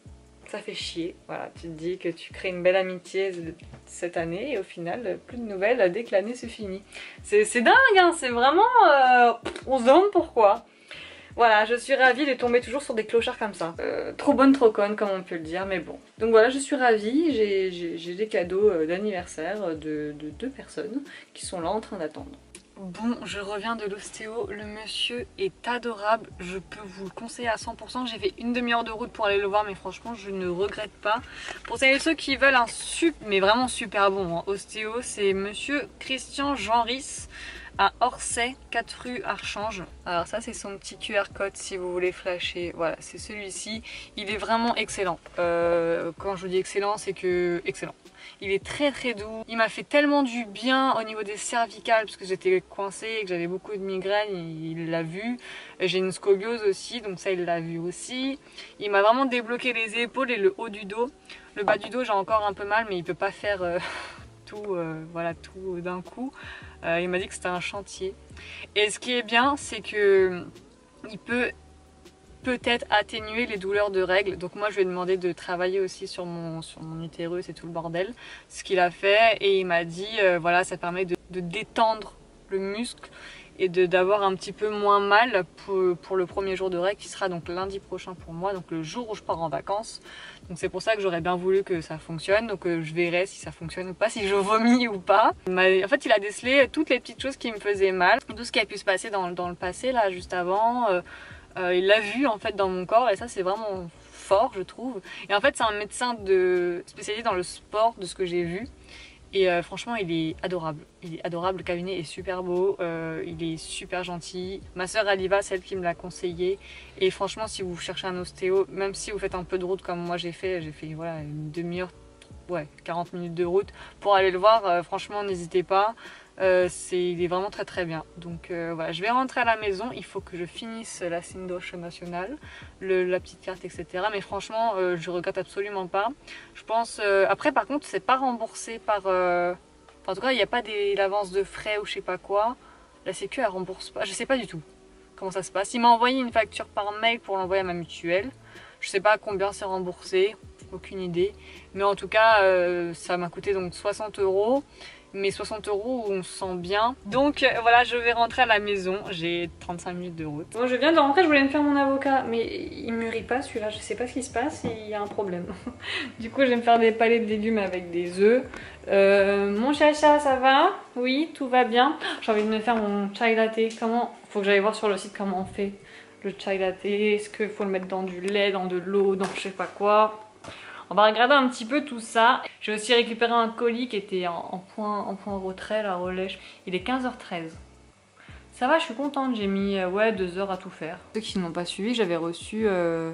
Ça fait chier, voilà, tu te dis que tu crées une belle amitié cette année et au final plus de nouvelles dès que l'année se finit. C'est dingue, hein, c'est vraiment... Euh, on se demande pourquoi. Voilà, je suis ravie de tomber toujours sur des clochards comme ça. Euh, trop bonne, trop conne comme on peut le dire, mais bon. Donc voilà, je suis ravie, j'ai des cadeaux d'anniversaire de, de deux personnes qui sont là en train d'attendre. Bon, je reviens de l'ostéo, le monsieur est adorable, je peux vous le conseiller à cent pour cent. J'ai fait une demi-heure de route pour aller le voir, mais franchement je ne regrette pas. Pour celles et ceux qui veulent un super, mais vraiment super bon hein, ostéo, c'est monsieur Christian Genris à Orsay, quatre rue Archange. Alors ça c'est son petit Q R code si vous voulez flasher, voilà c'est celui-ci. Il est vraiment excellent, euh, quand je vous dis excellent c'est que excellent. Il est très très doux, il m'a fait tellement du bien au niveau des cervicales parce que j'étais coincée et que j'avais beaucoup de migraines, il l'a vu. J'ai une scoliose aussi, donc ça il l'a vu aussi. Il m'a vraiment débloqué les épaules et le haut du dos. Le bas du dos j'ai encore un peu mal mais il peut pas faire euh, tout, euh, voilà, tout d'un coup. Euh, il m'a dit que c'était un chantier. Et ce qui est bien c'est que il peut peut-être atténuer les douleurs de règles. Donc moi je lui ai demandé de travailler aussi sur mon, sur mon utérus et tout le bordel. Ce qu'il a fait et il m'a dit euh, voilà ça permet de, de détendre le muscle et d'avoir un petit peu moins mal pour, pour le premier jour de règles qui sera donc lundi prochain pour moi, donc le jour où je pars en vacances. Donc c'est pour ça que j'aurais bien voulu que ça fonctionne, donc euh, je verrai si ça fonctionne ou pas, si je vomis ou pas. En fait il a décelé toutes les petites choses qui me faisaient mal, tout ce qui a pu se passer dans, dans le passé là juste avant. Euh, Euh, il l'a vu en fait dans mon corps et ça c'est vraiment fort je trouve. Et en fait c'est un médecin de... spécialisé dans le sport de ce que j'ai vu. Et euh, franchement il est adorable. Il est adorable, le cabinet est super beau, euh, il est super gentil. Ma soeur Aliva, celle qui me l'a conseillé. Et franchement si vous cherchez un ostéo, même si vous faites un peu de route comme moi j'ai fait, j'ai fait voilà, une demi-heure, ouais, quarante minutes de route pour aller le voir, euh, franchement n'hésitez pas. Euh, il est vraiment très très bien. Donc euh, voilà, je vais rentrer à la maison, il faut que je finisse la Sindoche nationale, le, la petite carte, et cetera. Mais franchement, euh, je regrette absolument pas. Je pense. Euh, après, par contre, c'est pas remboursé par. Euh... Enfin, en tout cas, il n'y a pas l'avance de frais ou je sais pas quoi. La Sécu, elle rembourse pas. Je sais pas du tout comment ça se passe. Il m'a envoyé une facture par mail pour l'envoyer à ma mutuelle. Je sais pas combien c'est remboursé, aucune idée. Mais en tout cas, euh, ça m'a coûté donc soixante euros. Mais soixante euros où on se sent bien. Donc euh, voilà, je vais rentrer à la maison. J'ai trente-cinq minutes de route. Bon, je viens de rentrer, je voulais me faire mon avocat. Mais il mûrit pas celui-là, je sais pas ce qui se passe, il y a un problème. Du coup, je vais me faire des palets de légumes avec des œufs. Euh, mon chacha, ça va? Oui, tout va bien. J'ai envie de me faire mon chai latte. Comment? Faut que j'aille voir sur le site comment on fait le chai latte. Est-ce qu'il faut le mettre dans du lait, dans de l'eau, dans je sais pas quoi? On va regarder un petit peu tout ça. J'ai aussi récupéré un colis qui était en, en, point, en point retrait, la relais. Il est quinze heures treize. Ça va, je suis contente. J'ai mis euh, ouais, deux heures à tout faire. Ceux qui n'ont pas suivi, j'avais reçu euh,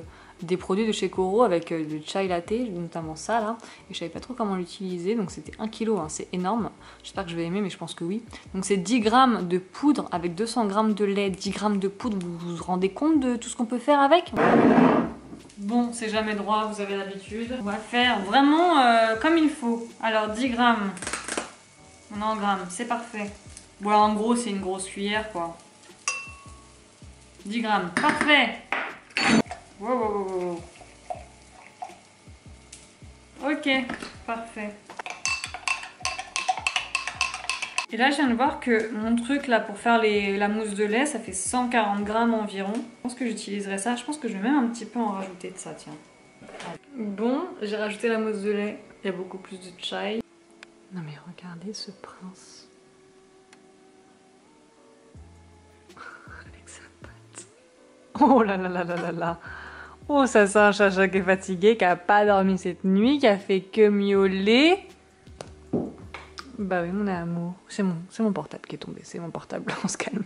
des produits de chez Koro avec euh, le chai latte, notamment ça là. Et je savais pas trop comment l'utiliser, donc c'était un kilo, hein, c'est énorme. J'espère que je vais aimer, mais je pense que oui. Donc c'est dix grammes de poudre avec deux cents grammes de lait, dix grammes de poudre. Vous vous rendez compte de tout ce qu'on peut faire avec? Bon, c'est jamais droit, vous avez l'habitude. On va faire vraiment euh, comme il faut. Alors dix grammes, on est en grammes, c'est parfait. Voilà, en gros, c'est une grosse cuillère quoi. dix grammes, parfait. Wow, wow, wow, wow. Ok, parfait. Et là, je viens de voir que mon truc là pour faire les, la mousse de lait, ça fait cent quarante grammes environ. Je pense que j'utiliserai ça. Je pense que je vais même un petit peu en rajouter de ça, tiens. Bon, j'ai rajouté la mousse de lait. Il y a beaucoup plus de chai. Non mais regardez ce prince. Avec sa patte. Oh là là là là là là. Oh, ça c'est un chacha qui est fatigué, qui a pas dormi cette nuit, qui a fait que miauler. Bah oui, mon amour. C'est mon, c'est mon portable qui est tombé. C'est mon portable, on se calme.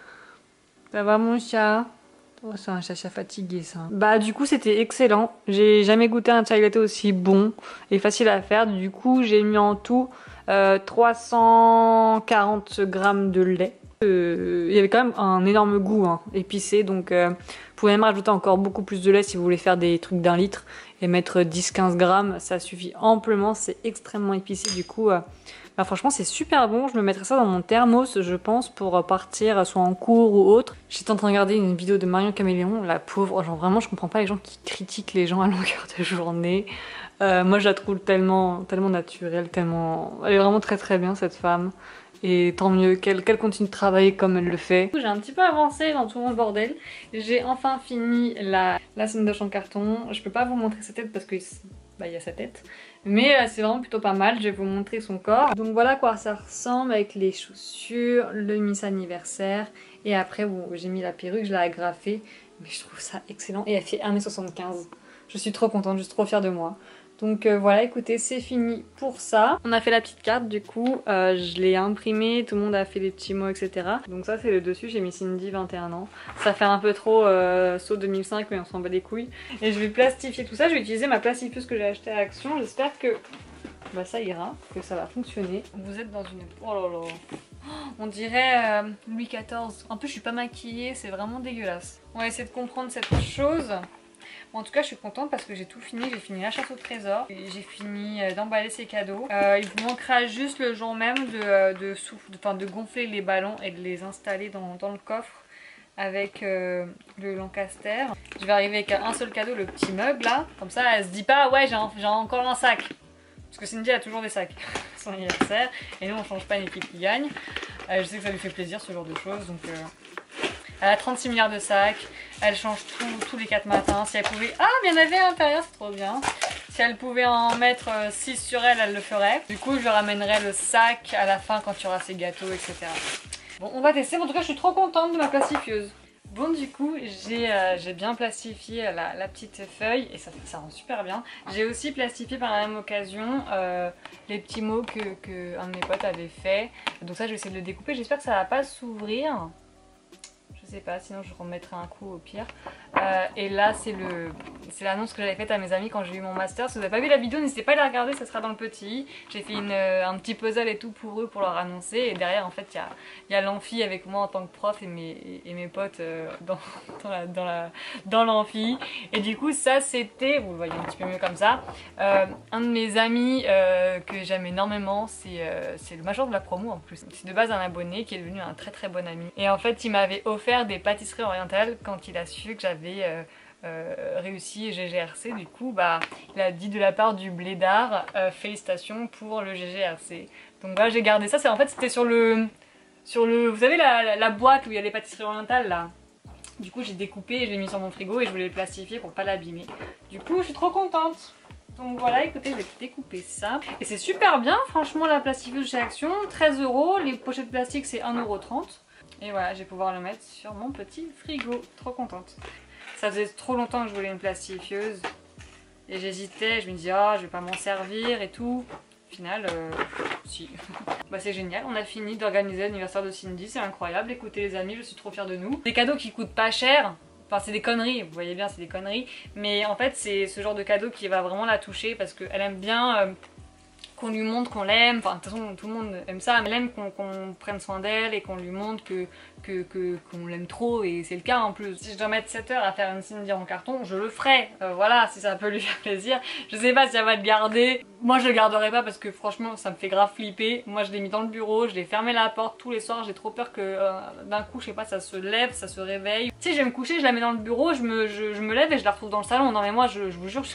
Ça va mon chat? Oh, c'est un chacha fatigué ça. Bah du coup c'était excellent. J'ai jamais goûté un chai latte aussi bon et facile à faire. Du coup j'ai mis en tout euh, trois cent quarante grammes de lait. Euh, il y avait quand même un énorme goût hein, épicé. Donc euh, vous pouvez même rajouter encore beaucoup plus de lait si vous voulez faire des trucs d'un litre. Et mettre dix à quinze grammes, ça suffit amplement. C'est extrêmement épicé du coup. Euh, Bah franchement c'est super bon, je me mettrai ça dans mon thermos je pense pour partir soit en cours ou autre. J'étais en train de regarder une vidéo de Marion Caméléon, la pauvre, genre vraiment je comprends pas les gens qui critiquent les gens à longueur de journée. Euh, moi je la trouve tellement, tellement naturelle, tellement... Elle est vraiment très très bien cette femme. Et tant mieux qu'elle qu'elle continue de travailler comme elle le fait. J'ai un petit peu avancé dans tout mon bordel. J'ai enfin fini la, la sandwich en carton. Je peux pas vous montrer sa tête parce que bah, y a sa tête. Mais euh, c'est vraiment plutôt pas mal. Je vais vous montrer son corps. Donc voilà quoi ça ressemble avec les chaussures, le Miss Anniversaire. Et après bon, j'ai mis la perruque, je l'ai agrafée. Mais je trouve ça excellent. Et elle fait un mètre soixante-quinze. Je suis trop contente, je suis trop fière de moi. Donc euh, voilà, écoutez, c'est fini pour ça. On a fait la petite carte du coup, euh, je l'ai imprimée, tout le monde a fait les petits mots, et cetera. Donc ça c'est le dessus, j'ai mis Cindy vingt et un ans. Ça fait un peu trop euh, saut deux mille cinq mais on s'en bat les couilles. Et je vais plastifier tout ça, je vais utiliser ma plastifieuse que j'ai achetée à Action. J'espère que bah, ça ira, que ça va fonctionner. Vous êtes dans une... Oh là là. On dirait euh, Louis quatorze. En plus je suis pas maquillée, c'est vraiment dégueulasse. On va essayer de comprendre cette chose. Bon, en tout cas je suis contente parce que j'ai tout fini, j'ai fini la chasse au trésor, j'ai fini d'emballer ses cadeaux. Euh, il vous manquera juste le jour même de, de, souffle, de, enfin, de gonfler les ballons et de les installer dans, dans le coffre avec euh, le Lancaster. Je vais arriver avec un seul cadeau, le petit mug là, comme ça elle se dit pas ouais j'ai encore un sac. Parce que Cindy a toujours des sacs, son anniversaire, et nous on change pas une équipe qui gagne. Euh, je sais que ça lui fait plaisir ce genre de choses, donc... Euh... Elle a trente-six milliards de sacs, elle change tout tous les quatre matins. Si elle pouvait... Ah, mais il y en avait à l'intérieur, c'est trop bien. Si elle pouvait en mettre six sur elle, elle le ferait. Du coup, je lui ramènerai le sac à la fin quand il y aura ses gâteaux, et cetera. Bon, on va tester. En tout cas, je suis trop contente de ma plastifieuse. Bon, du coup, j'ai euh, bien plastifié la, la petite feuille et ça, ça rend super bien. J'ai aussi plastifié par la même occasion euh, les petits mots que, que un de mes potes avait fait. Donc ça, je vais essayer de le découper. J'espère que ça va pas s'ouvrir. Je sais pas, sinon je remettrai un coup au pire. Euh, et là c'est le c'est l'annonce que j'avais faite à mes amis quand j'ai eu mon master. Si vous n'avez pas vu la vidéo, n'hésitez pas à la regarder, ça sera dans le petit. J'ai fait une, un petit puzzle et tout pour eux pour leur annoncer. Et derrière en fait il y a, y a l'amphi avec moi en tant que prof et mes, et mes potes euh, dans, dans la dans la dans l'amphi. Et du coup ça c'était, vous le voyez un petit peu mieux comme ça, euh, un de mes amis euh, que j'aime énormément, c'est euh, le major de la promo en plus. C'est de base un abonné qui est devenu un très très bon ami. Et en fait il m'avait offert des pâtisseries orientales quand il a su que j'avais euh, euh, réussi G G R C. Du coup bah il a dit de la part du blédard euh, félicitations pour le G G R C. Donc là j'ai gardé ça. C'est en fait c'était sur le sur le vous savez la, la, la boîte où il y a les pâtisseries orientales là. Du coup j'ai découpé et je l'ai mis sur mon frigo et je voulais le plastifier pour pas l'abîmer. Du coup je suis trop contente. Donc voilà, écoutez, je vais découper ça. Et c'est super bien, franchement, la plastifieuse chez Action, treize euros. Les pochettes plastiques, c'est un euro trente. Et voilà, je vais pouvoir le mettre sur mon petit frigo. Trop contente. Ça faisait trop longtemps que je voulais une plastifieuse. Et j'hésitais, je me disais, ah, oh, je vais pas m'en servir et tout. Au final, euh, si. Bah c'est génial, on a fini d'organiser l'anniversaire de Cindy, c'est incroyable. Écoutez les amis, je suis trop fière de nous. Des cadeaux qui coûtent pas cher. Enfin c'est des conneries, vous voyez bien c'est des conneries. Mais en fait c'est ce genre de cadeau qui va vraiment la toucher parce qu'elle aime bien euh, qu'on lui montre qu'on l'aime. Enfin de toute façon tout le monde aime ça, mais elle aime qu'on qu'on prenne soin d'elle et qu'on lui montre que que, que, qu'on l'aime trop, et c'est le cas en plus. Si je dois mettre sept heures à faire une Cindy en carton, je le ferai. Euh, voilà, si ça peut lui faire plaisir. Je sais pas si elle va le garder. Moi je le garderai pas parce que franchement ça me fait grave flipper. Moi je l'ai mis dans le bureau, je l'ai fermé la porte tous les soirs, j'ai trop peur que euh, d'un coup je sais pas ça se lève, ça se réveille. Si je vais me coucher, je la mets dans le bureau, je me, je, je me lève et je la retrouve dans le salon. Non mais moi je, je vous jure, je...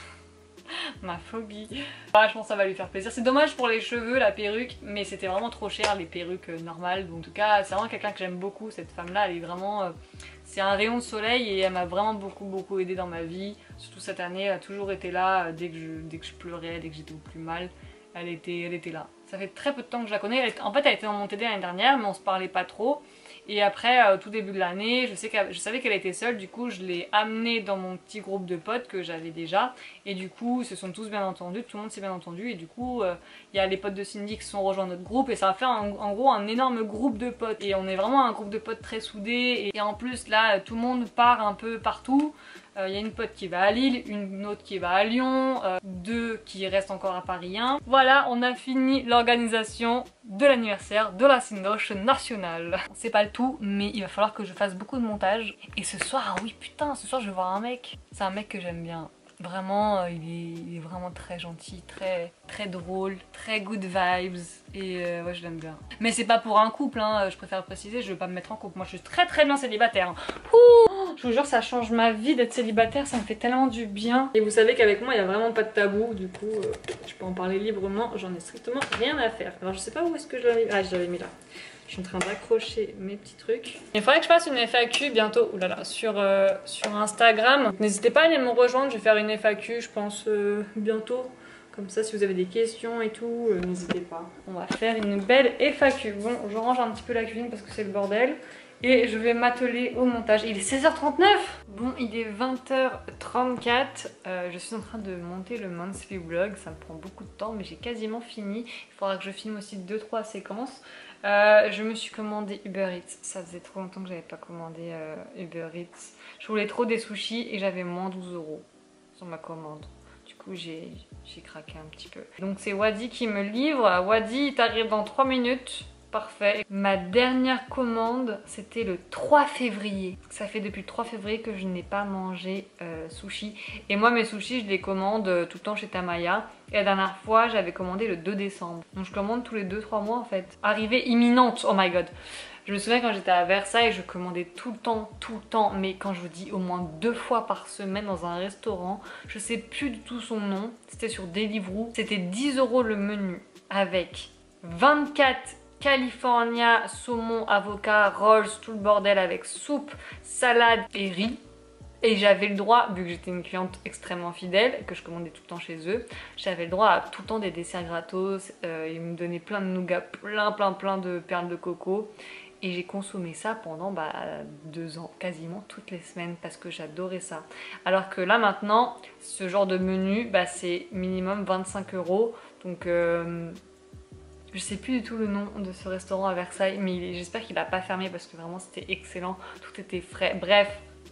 ma phobie. Ah, je pense que ça va lui faire plaisir. C'est dommage pour les cheveux, la perruque, mais c'était vraiment trop cher les perruques euh, normales. Donc en tout cas c'est vraiment quelqu'un que j'aime beaucoup, cette femme là, elle est vraiment... Euh, c'est un rayon de soleil et elle m'a vraiment beaucoup beaucoup aidé dans ma vie. Surtout cette année, elle a toujours été là euh, dès, que je, dès que je pleurais, dès que j'étais au plus mal. Elle était, elle était là. Ça fait très peu de temps que je la connais. Elle, en fait elle était dans mon T D l'année dernière mais on se parlait pas trop. Et après, euh, au tout début de l'année, je, sais je savais qu'elle était seule, du coup je l'ai amenée dans mon petit groupe de potes que j'avais déjà. Et du coup, ils se sont tous bien entendus, tout le monde s'est bien entendu. Et du coup, il euh, y a les potes de Cindy qui se sont rejoints notre groupe. Et ça va faire un, en gros un énorme groupe de potes. Et on est vraiment un groupe de potes très soudés. Et, et en plus, là, tout le monde part un peu partout. Il euh, y a une pote qui va à Lille, une autre qui va à Lyon, euh, deux qui restent encore à Paris. Hein. Voilà, on a fini l'organisation de l'anniversaire de la Cindoche nationale. C'est pas le tout, mais il va falloir que je fasse beaucoup de montage. Et ce soir, ah oui putain, ce soir je vais voir un mec. C'est un mec que j'aime bien. Vraiment, euh, il, est, il est vraiment très gentil, très, très drôle, très good vibes. Et euh, ouais, je l'aime bien. Mais c'est pas pour un couple, hein, je préfère préciser, je veux pas me mettre en couple. Moi, je suis très très bien célibataire. Hein. Ouh, je vous jure, ça change ma vie d'être célibataire, ça me fait tellement du bien. Et vous savez qu'avec moi, il y a vraiment pas de tabou. Du coup, euh, je peux en parler librement, j'en ai strictement rien à faire. Alors, je sais pas où est-ce que je l'avais... Ah, je l'avais mis là. Je suis en train d'accrocher mes petits trucs. Il faudrait que je fasse une F A Q bientôt, oulala, sur, euh, sur Instagram. N'hésitez pas à aller me rejoindre, je vais faire une F A Q je pense euh, bientôt. Comme ça si vous avez des questions et tout, euh, n'hésitez pas. On va faire une belle F A Q. Bon, je range un petit peu la cuisine parce que c'est le bordel. Et je vais m'atteler au montage. Il est seize heures trente-neuf. Bon, il est vingt heures trente-quatre. Euh, je suis en train de monter le monthly vlog. Ça me prend beaucoup de temps, mais j'ai quasiment fini. Il faudra que je filme aussi deux trois séquences. Euh, je me suis commandé Uber Eats. Ça faisait trop longtemps que j'avais pas commandé euh, Uber Eats. Je voulais trop des sushis et j'avais moins douze euros sur ma commande. Du coup, j'ai craqué un petit peu. Donc, c'est Wadi qui me livre. Wadi, il t'arrive dans trois minutes. Parfait. Ma dernière commande, c'était le trois février. Ça fait depuis le trois février que je n'ai pas mangé euh, sushi. Et moi, mes sushis, je les commande euh, tout le temps chez Tamaya. Et la dernière fois, j'avais commandé le deux décembre. Donc je commande tous les deux trois mois en fait. Arrivée imminente, oh my god. Je me souviens quand j'étais à Versailles, je commandais tout le temps, tout le temps. Mais quand je vous dis au moins deux fois par semaine dans un restaurant, je sais plus du tout son nom. C'était sur Deliveroo. C'était dix euros le menu avec vingt-quatre California, saumon, avocat, rolls, tout le bordel avec soupe, salade et riz. Et j'avais le droit, vu que j'étais une cliente extrêmement fidèle, que je commandais tout le temps chez eux, j'avais le droit à tout le temps des desserts gratos. Euh, ils me donnaient plein de nougats, plein plein plein de perles de coco. Et j'ai consommé ça pendant bah, deux ans, quasiment toutes les semaines, parce que j'adorais ça. Alors que là maintenant, ce genre de menu, bah, c'est minimum vingt-cinq euros. Donc... Euh, je sais plus du tout le nom de ce restaurant à Versailles, mais j'espère qu'il n'a pas fermé parce que vraiment c'était excellent, tout était frais. Bref,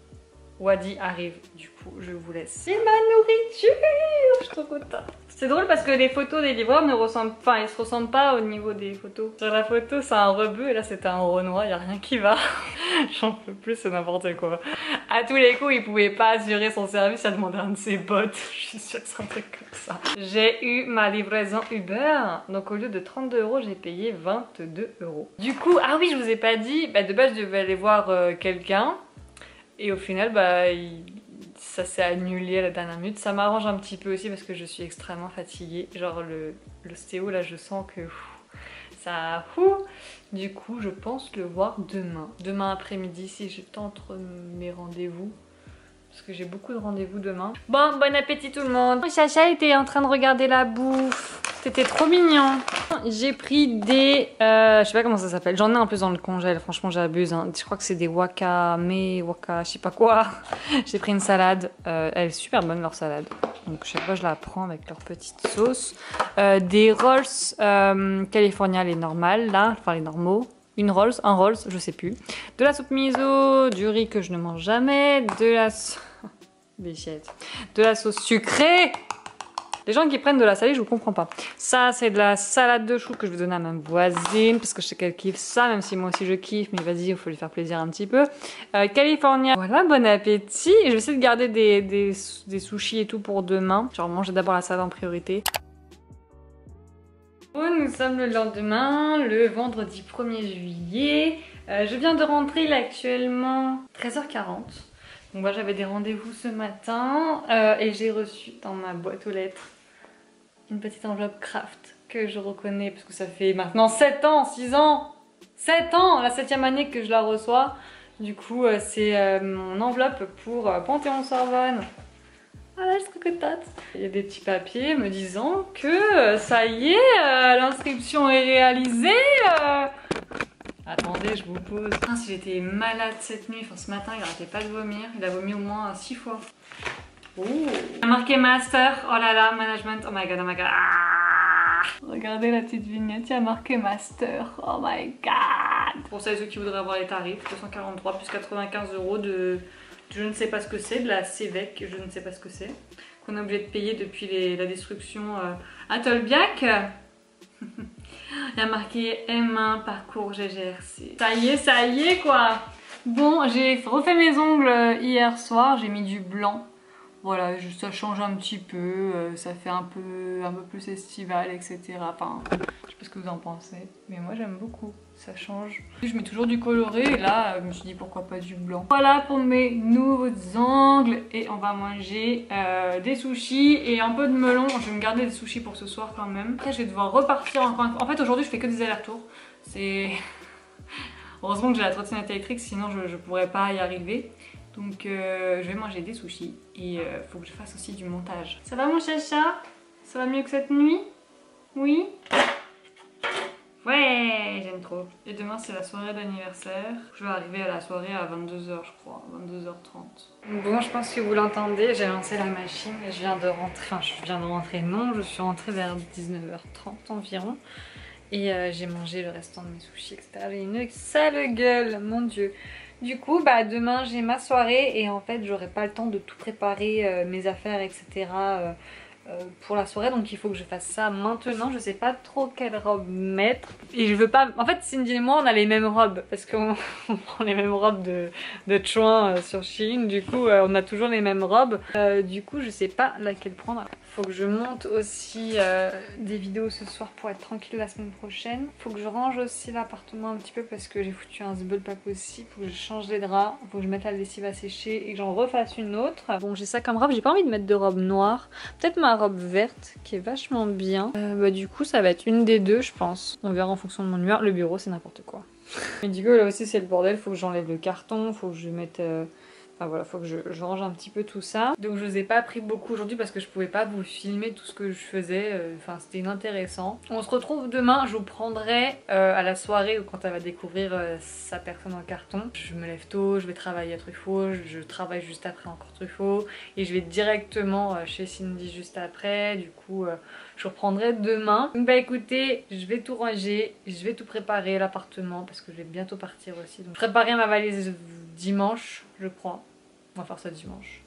Wadi arrive, du coup je vous laisse. C'est ma nourriture, je suis trop contente. C'est drôle parce que les photos des livreurs ne ressemblent, enfin ils se ressemblent pas au niveau des photos. Sur la photo c'est un rebeu et là c'était un renois, il y a rien qui va. J'en peux plus, c'est n'importe quoi. À tous les coups il pouvait pas assurer son service, il a demandé un de ses potes. Je suis sûre que c'est un truc comme ça. J'ai eu ma livraison Uber, donc au lieu de trente-deux euros j'ai payé vingt-deux euros. Du coup, ah oui je vous ai pas dit, bah de base je devais aller voir euh, quelqu'un. Et au final, bah, il... ça s'est annulé à la dernière minute. Ça m'arrange un petit peu aussi parce que je suis extrêmement fatiguée. Genre le l'ostéo, là, je sens que ouf, ça... Ouf. Du coup, je pense le voir demain. Demain après-midi, si je tente mes rendez-vous. Parce que j'ai beaucoup de rendez-vous demain. Bon, bon appétit tout le monde. Chacha était en train de regarder la bouffe. C'était trop mignon. J'ai pris des... Euh, je sais pas comment ça s'appelle. J'en ai un peu dans le congèle. Franchement, j'abuse. Hein. Je crois que c'est des wakame, waka, je sais pas quoi. J'ai pris une salade. Euh, elle est super bonne, leur salade. Donc, chaque fois, je la prends avec leur petite sauce. Euh, des rolls euh, California, les normales, là. Enfin, les normaux. une Rolls, un Rolls, je sais plus. De la soupe miso, du riz que je ne mange jamais, de la... Bichette. De la sauce sucrée. Les gens qui prennent de la salée, je vous comprends pas. Ça, c'est de la salade de choux que je vais donner à ma voisine parce que je sais qu'elle kiffe ça, même si moi aussi je kiffe. Mais vas-y, il faut lui faire plaisir un petit peu. Euh, California. Voilà, bon appétit. Je vais essayer de garder des, des, des sushis et tout pour demain. Genre manger d'abord la salade en priorité. Nous sommes le lendemain, le vendredi premier juillet. Euh, je viens de rentrer, il est actuellement treize heures quarante. Donc moi j'avais des rendez-vous ce matin euh, et j'ai reçu dans ma boîte aux lettres une petite enveloppe Craft que je reconnais parce que ça fait maintenant sept ans, six ans, sept ans, la septième année que je la reçois. Du coup euh, c'est euh, mon enveloppe pour euh, Panthéon-Sorbonne. Voilà, je suis trop contente. Il y a des petits papiers me disant que euh, ça y est, euh, l'inscription est réalisée. Euh... Attendez, je vous pose. Ah, si j'étais malade cette nuit, enfin ce matin, il arrêtait pas de vomir. Il a vomi au moins six fois. Oh. Il a marqué master. Oh là là, management. Oh my god, oh my god. Ah. Regardez la petite vignette, il y a marqué master. Oh my god. Pour celles et ceux qui voudraient avoir les tarifs, deux cent quarante-trois plus quatre-vingt-quinze euros de... Je ne sais pas ce que c'est, de la C V E C, je ne sais pas ce que c'est. Qu'on est obligé de payer depuis les, la destruction euh, à Tolbiac. Il y a marqué M un parcours G G R C. Ça y est, ça y est quoi. Bon, j'ai refait mes ongles hier soir, j'ai mis du blanc. Voilà, ça change un petit peu, euh, ça fait un peu, un peu plus estival, et cetera. Enfin, je sais pas ce que vous en pensez, mais moi j'aime beaucoup, ça change. Je mets toujours du coloré et là, je me suis dit pourquoi pas du blanc. Voilà pour mes nouveaux ongles et on va manger euh, des sushis et un peu de melon. Je vais me garder des sushis pour ce soir quand même. Après, je vais devoir repartir encore une fois. En fait, aujourd'hui, je fais que des allers-retours. C'est... Heureusement que j'ai la trottinette électrique, sinon je, je pourrais pas y arriver. Donc euh, je vais manger des sushis et euh, faut que je fasse aussi du montage. Ça va mon chacha? Ça va mieux que cette nuit? Oui? Ouais, j'aime trop. Et demain c'est la soirée d'anniversaire. Je vais arriver à la soirée à vingt-deux heures je crois, vingt-deux heures trente. Bon, je pense que vous l'entendez, j'ai lancé la machine et je viens de rentrer, enfin je viens de rentrer non, je suis rentrée vers dix-neuf heures trente environ. Et euh, j'ai mangé le restant de mes sushis, et cetera. J'ai une sale gueule, mon dieu. Du coup, bah demain j'ai ma soirée et en fait j'aurai pas le temps de tout préparer, euh, mes affaires, et cetera. Euh, euh, pour la soirée, donc il faut que je fasse ça maintenant. Je sais pas trop quelle robe mettre et je veux pas. En fait, Cindy et moi on a les mêmes robes parce qu'on prend les mêmes robes de, de chouin euh, sur Shein. Du coup, euh, on a toujours les mêmes robes. Euh, du coup, je sais pas laquelle prendre. Faut que je monte aussi euh, des vidéos ce soir pour être tranquille la semaine prochaine. Faut que je range aussi l'appartement un petit peu parce que j'ai foutu un zbeul pas possible. Faut que je change les draps, faut que je mette la lessive à sécher et que j'en refasse une autre. Bon, j'ai ça comme robe, j'ai pas envie de mettre de robe noire. Peut-être ma robe verte qui est vachement bien. Euh, bah du coup ça va être une des deux je pense. On verra en fonction de mon humeur. Le bureau c'est n'importe quoi. Mais du coup là aussi c'est le bordel, faut que j'enlève le carton, faut que je mette... Euh... Enfin voilà, faut que je, je range un petit peu tout ça. Donc je vous ai pas pris beaucoup aujourd'hui parce que je pouvais pas vous filmer tout ce que je faisais. Enfin c'était inintéressant. On se retrouve demain, je vous prendrai euh, à la soirée où quand elle va découvrir euh, sa personne en carton. Je me lève tôt, je vais travailler à Truffaut, je, je travaille juste après encore Truffaut. Et je vais directement euh, chez Cindy juste après. Du coup euh, je reprendrai demain. Donc bah écoutez, je vais tout ranger, je vais tout préparer l'appartement parce que je vais bientôt partir aussi. Donc je préparerai ma valise dimanche je crois. On va faire ça dimanche.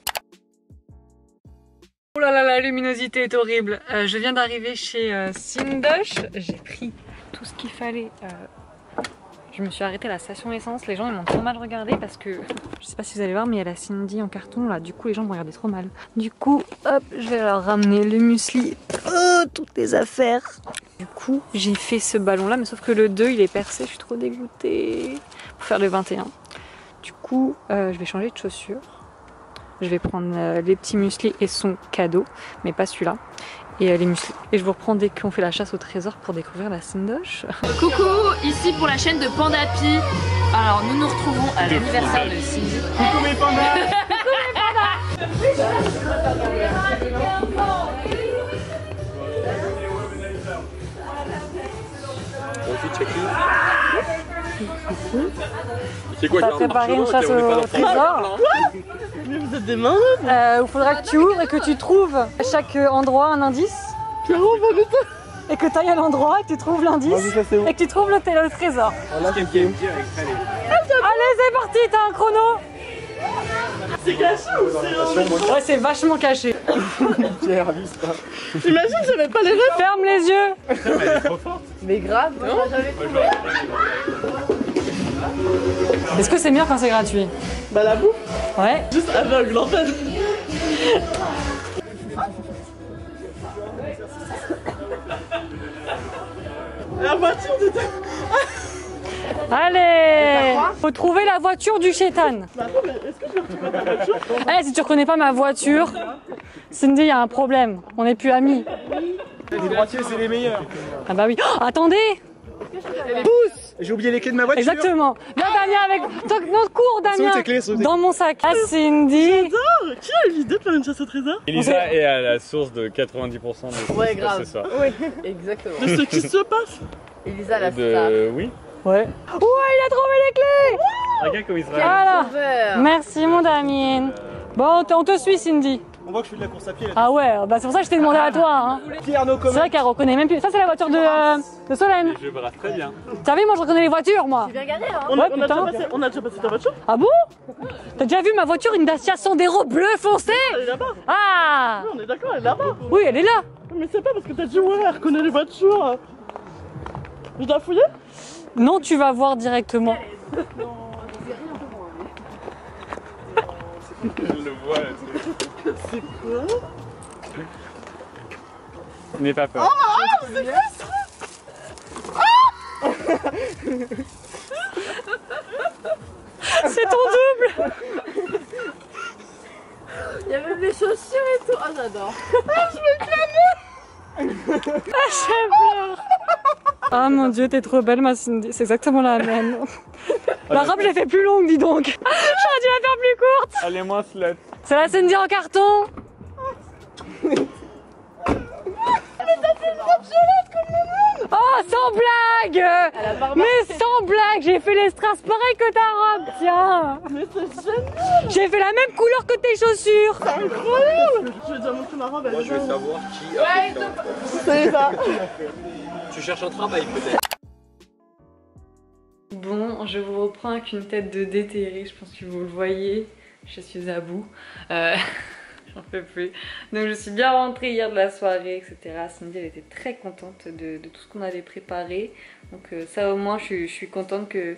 Oh là là, la luminosité est horrible. Euh, je viens d'arriver chez euh, Sindosh. J'ai pris tout ce qu'il fallait. Euh, je me suis arrêtée à la station essence. Les gens ils m'ont trop mal regardé parce que je sais pas si vous allez voir, mais il y a la Cindy en carton là. Du coup, les gens m'ont regardé trop mal. Du coup, hop, je vais leur ramener le muesli. Oh, toutes les affaires. Du coup, j'ai fait ce ballon là, mais sauf que le deux il est percé. Je suis trop dégoûtée. Pour faire le vingt et un. Du coup, euh, je vais changer de chaussures. Je vais prendre euh, les petits mueslis et son cadeau, mais pas celui-là. Et euh, les mueslis. Et je vous reprends dès qu'on fait la chasse au trésor pour découvrir la Sindosh. Coucou, ici pour la chaîne de Pandapi. Alors nous nous retrouvons à l'anniversaire de Cindy. Coucou mes pandas. Coucou mes pandas. C'est quoi, t'as préparé une chasse au trésor. Mais vous êtes des mains euh, Il faudra que tu ouvres et que tu trouves à chaque endroit un indice. Pierrot, pas de et que tu ailles à l'endroit et que tu trouves l'indice et que tu trouves le, le trésor. Allez, c'est parti, t'as un chrono. C'est caché ou c'est... Ouais, c'est vachement caché. Imagine, j'avais pas les rêves. Ferme les yeux. Elle est trop forte. Mais grave, moi j'avais trouvé. Est-ce que c'est bien quand c'est gratuit? Bah la bouffe, Ouais. juste aveugle en fait. La voiture de... Allez, faut trouver la voiture du chétan. Bah attends, mais est-ce que je vais retrouver ta voiture? Eh, si tu reconnais pas ma voiture, Cindy, il y a un problème. On n'est plus amis. Les droitiers, c'est les meilleurs. Ah bah oui. Oh, attendez. Pousse. J'ai oublié les clés de ma voiture. Exactement. Viens Damien avec Toc- notre cours Damien. Sont tes clés, sont tes- Dans mon sac. Ah Cindy. J'adore. Qui a eu l'idée de faire une chasse au trésor? Elisa est à la source de quatre-vingt-dix pour cent de Ouais, ce grave. accessoire. Exactement. De ce qui se passe. Elisa la star. De... Oui. Ouais. Ouais, il a trouvé les clés. Regarde comme il se Voilà. Vert. Merci mon Damien. Bon, on te- on te suit Cindy. On voit que je fais de la course à pied. Là. Ah ouais, bah c'est pour ça que je t'ai demandé à toi. Hein. Pierre, nos C'est communs. vrai qu'elle reconnaît même plus. Ça c'est la voiture de, euh, de Solène. Je brasse très bien. T'as vu, moi je reconnais les voitures moi. Bien gagné, hein. On, Ouais, a, on, a putain. déjà passé, on a déjà passé ta voiture? Ah bon? T'as déjà vu ma voiture, une Dacia Sandero bleu foncé? Elle est là-bas. Ah! Oui, on est d'accord, elle est là-bas. Oui, elle est là. Mais c'est pas parce que t'as dit ouais, elle reconnaît les voitures. Je dois fouiller? Non, tu vas voir directement. Je le vois là. C'est quoi? N'aie pas peur. C'est ton double. Il y a même les chaussures et tout. Ah, j'adore. Ah, j'ai peur. Ah mon dieu, t'es trop belle ma Cindy. C'est exactement la même. La robe, je l'ai fait plus longue, dis donc. J'aurais dû la faire plus courte. Elle est moins slut. C'est la Cindy en carton. Oh, sans blague. Mais sans blague, j'ai fait les strass pareil que ta robe, tiens. Mais c'est génial. J'ai fait la même couleur que tes chaussures. C'est incroyable. Je vais déjà montrer ma robe. Elle est dingue. savoir qui a C'est ça. Tu cherches un travail peut-être. Bon, je vous reprends avec une tête de déterré, je pense que vous le voyez. Je suis à bout. Euh, J'en peux plus. Donc je suis bien rentrée hier de la soirée, et cetera. Cindy elle était très contente de, de tout ce qu'on avait préparé. Donc euh, ça au moins je, suis- je suis contente que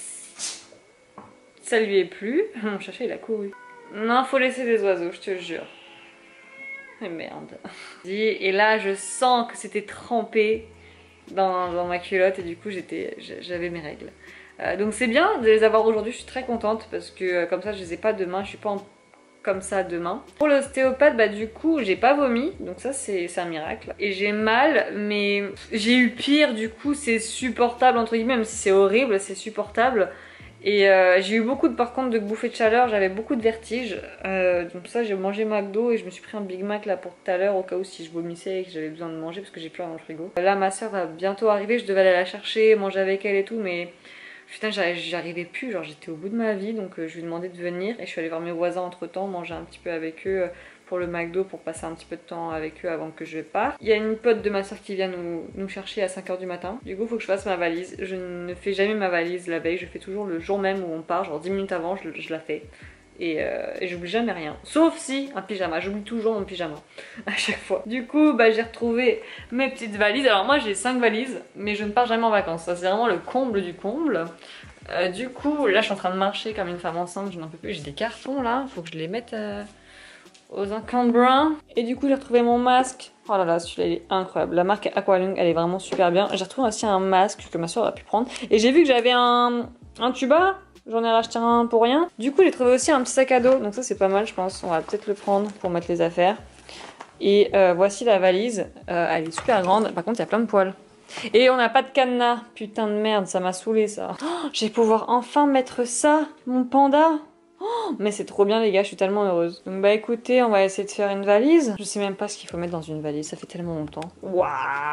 ça lui ait plu. Mon chacha il a couru. Non, faut laisser des oiseaux, je te jure. Mais merde. Et là je sens que c'était trempé dans, dans ma culotte et du coup j'étais, j'avais mes règles. Euh, donc c'est bien de les avoir aujourd'hui, je suis très contente parce que euh, comme ça je les ai pas demain, je suis pas en comme ça demain. Pour l'ostéopathe, bah du coup j'ai pas vomi, donc ça c'est un miracle. Et j'ai mal, mais j'ai eu pire, du coup c'est supportable entre guillemets, même si c'est horrible, c'est supportable. Et euh, j'ai eu beaucoup de, par contre de bouffées de chaleur, j'avais beaucoup de vertige. Euh, donc ça j'ai mangé McDo et je me suis pris un Big Mac là pour tout à l'heure au cas où si je vomissais et que j'avais besoin de manger parce que j'ai plus rien dans le frigo. Là ma soeur va bientôt arriver, je devais aller la chercher, manger avec elle et tout, mais putain j'arrivais plus, genre j'étais au bout de ma vie, donc euh, je lui ai demandé de venir et je suis allée voir mes voisins entre temps, manger un petit peu avec eux euh, pour le McDo, pour passer un petit peu de temps avec eux avant que je parte. Il y a une pote de ma soeur qui vient nous, nous chercher à cinq heures du matin, du coup il faut que je fasse ma valise. Je ne fais jamais ma valise la veille, je fais toujours le jour même où on part, genre dix minutes avant je, je la fais. Et, euh, et j'oublie jamais rien, sauf si un pyjama, j'oublie toujours mon pyjama à chaque fois. Du coup bah j'ai retrouvé mes petites valises. Alors moi j'ai cinq valises mais je ne pars jamais en vacances, ça c'est vraiment le comble du comble. euh, Du coup là je suis en train de marcher comme une femme enceinte, je n'en peux plus, j'ai des cartons là, faut que je les mette euh, aux encombrants. Et du coup j'ai retrouvé mon masque, oh là là celui-là il est incroyable, la marque Aqualung elle est vraiment super bien. J'ai retrouvé aussi un masque que ma soeur a pu prendre et j'ai vu que j'avais un, un tuba. J'en ai racheté un pour rien. Du coup j'ai trouvé aussi un petit sac à dos, donc ça c'est pas mal je pense. On va peut-être le prendre pour mettre les affaires. Et euh, voici la valise, euh, elle est super grande, par contre il y a plein de poils. Et on n'a pas de cadenas, putain de merde, ça m'a saoulé ça. Oh, je vais pouvoir enfin mettre ça, mon panda. Oh, mais c'est trop bien les gars, je suis tellement heureuse. Donc bah écoutez, on va essayer de faire une valise. Je sais même pas ce qu'il faut mettre dans une valise, ça fait tellement longtemps. Waouh.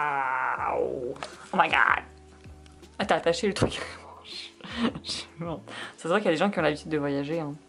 Oh my god. Ah t'as attaché le truc. Bon. Ça se voit qu'il y a des gens qui ont l'habitude de voyager. Hein.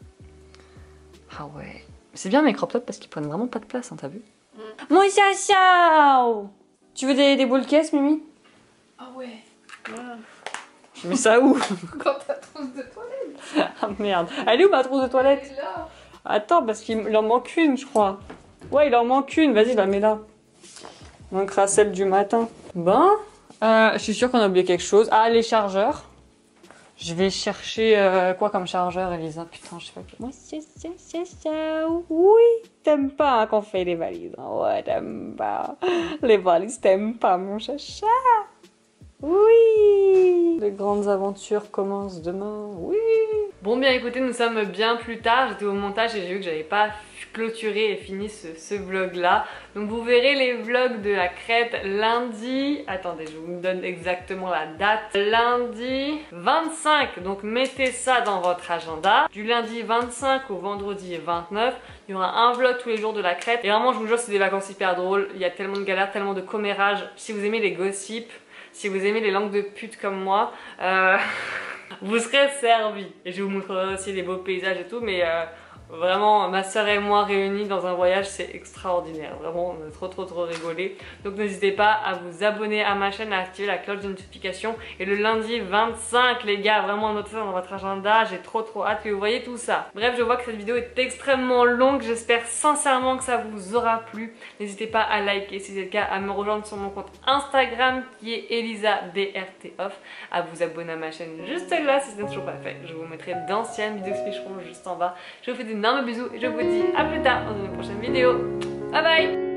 Ah ouais. C'est bien mes crop tops parce qu'ils prennent vraiment pas de place, hein, t'as vu? Mm. Mon chacha, Tu veux des, des boules caisses, Mimi? Ah ouais. Je mets ça où? Quand ta trousse de toilette. Ah merde. Elle est où ma trousse de toilette? Elle est là. Attends, parce qu'il en manque une, je crois. Ouais, il en manque une. Vas-y, la mets là. Manquera celle du matin. Bon. Euh, je suis sûre qu'on a oublié quelque chose. Ah, les chargeurs. Je vais chercher euh, quoi comme chargeur, Elisa? Putain, je sais pas. Moi, c'est ça, c'est ça. Oui, t'aimes pas hein, qu'on fait les valises. Ouais, t'aimes pas. Les valises, t'aimes pas, mon chacha. Oui. Les grandes aventures commencent demain. Oui. Bon bien écoutez, nous sommes bien plus tard, j'étais au montage et j'ai vu que j'avais pas clôturé et fini ce, ce vlog là. Donc vous verrez les vlogs de la Crète lundi, attendez je vous donne exactement la date, lundi vingt-cinq, donc mettez ça dans votre agenda. Du lundi vingt-cinq au vendredi vingt-neuf, il y aura un vlog tous les jours de la Crète. Et vraiment je vous jure c'est des vacances hyper drôles, il y a tellement de galères, tellement de commérages. Si vous aimez les gossips, si vous aimez les langues de pute comme moi, euh... vous serez servis. Et je vous montrerai aussi les beaux paysages et tout, mais euh, vraiment ma soeur et moi réunis dans un voyage c'est extraordinaire. Vraiment on a trop trop trop rigolé. Donc n'hésitez pas à vous abonner à ma chaîne, à activer la cloche de notification. Et le lundi vingt-cinq les gars, vraiment notez ça dans votre agenda, j'ai trop trop hâte que vous voyez tout ça. Bref, je vois que cette vidéo est extrêmement longue, j'espère sincèrement que ça vous aura plu. N'hésitez pas à liker si c'est le cas, à me rejoindre sur mon compte Instagram qui est Elisa D R T Off, à vous abonner à ma chaîne juste là si ce n'est toujours pas fait. Je vous mettrai d'anciennes vidéos qui s'afficheront juste en bas. Je vous fais d'énormes bisous et je vous dis à plus tard dans une prochaine vidéo. Bye bye.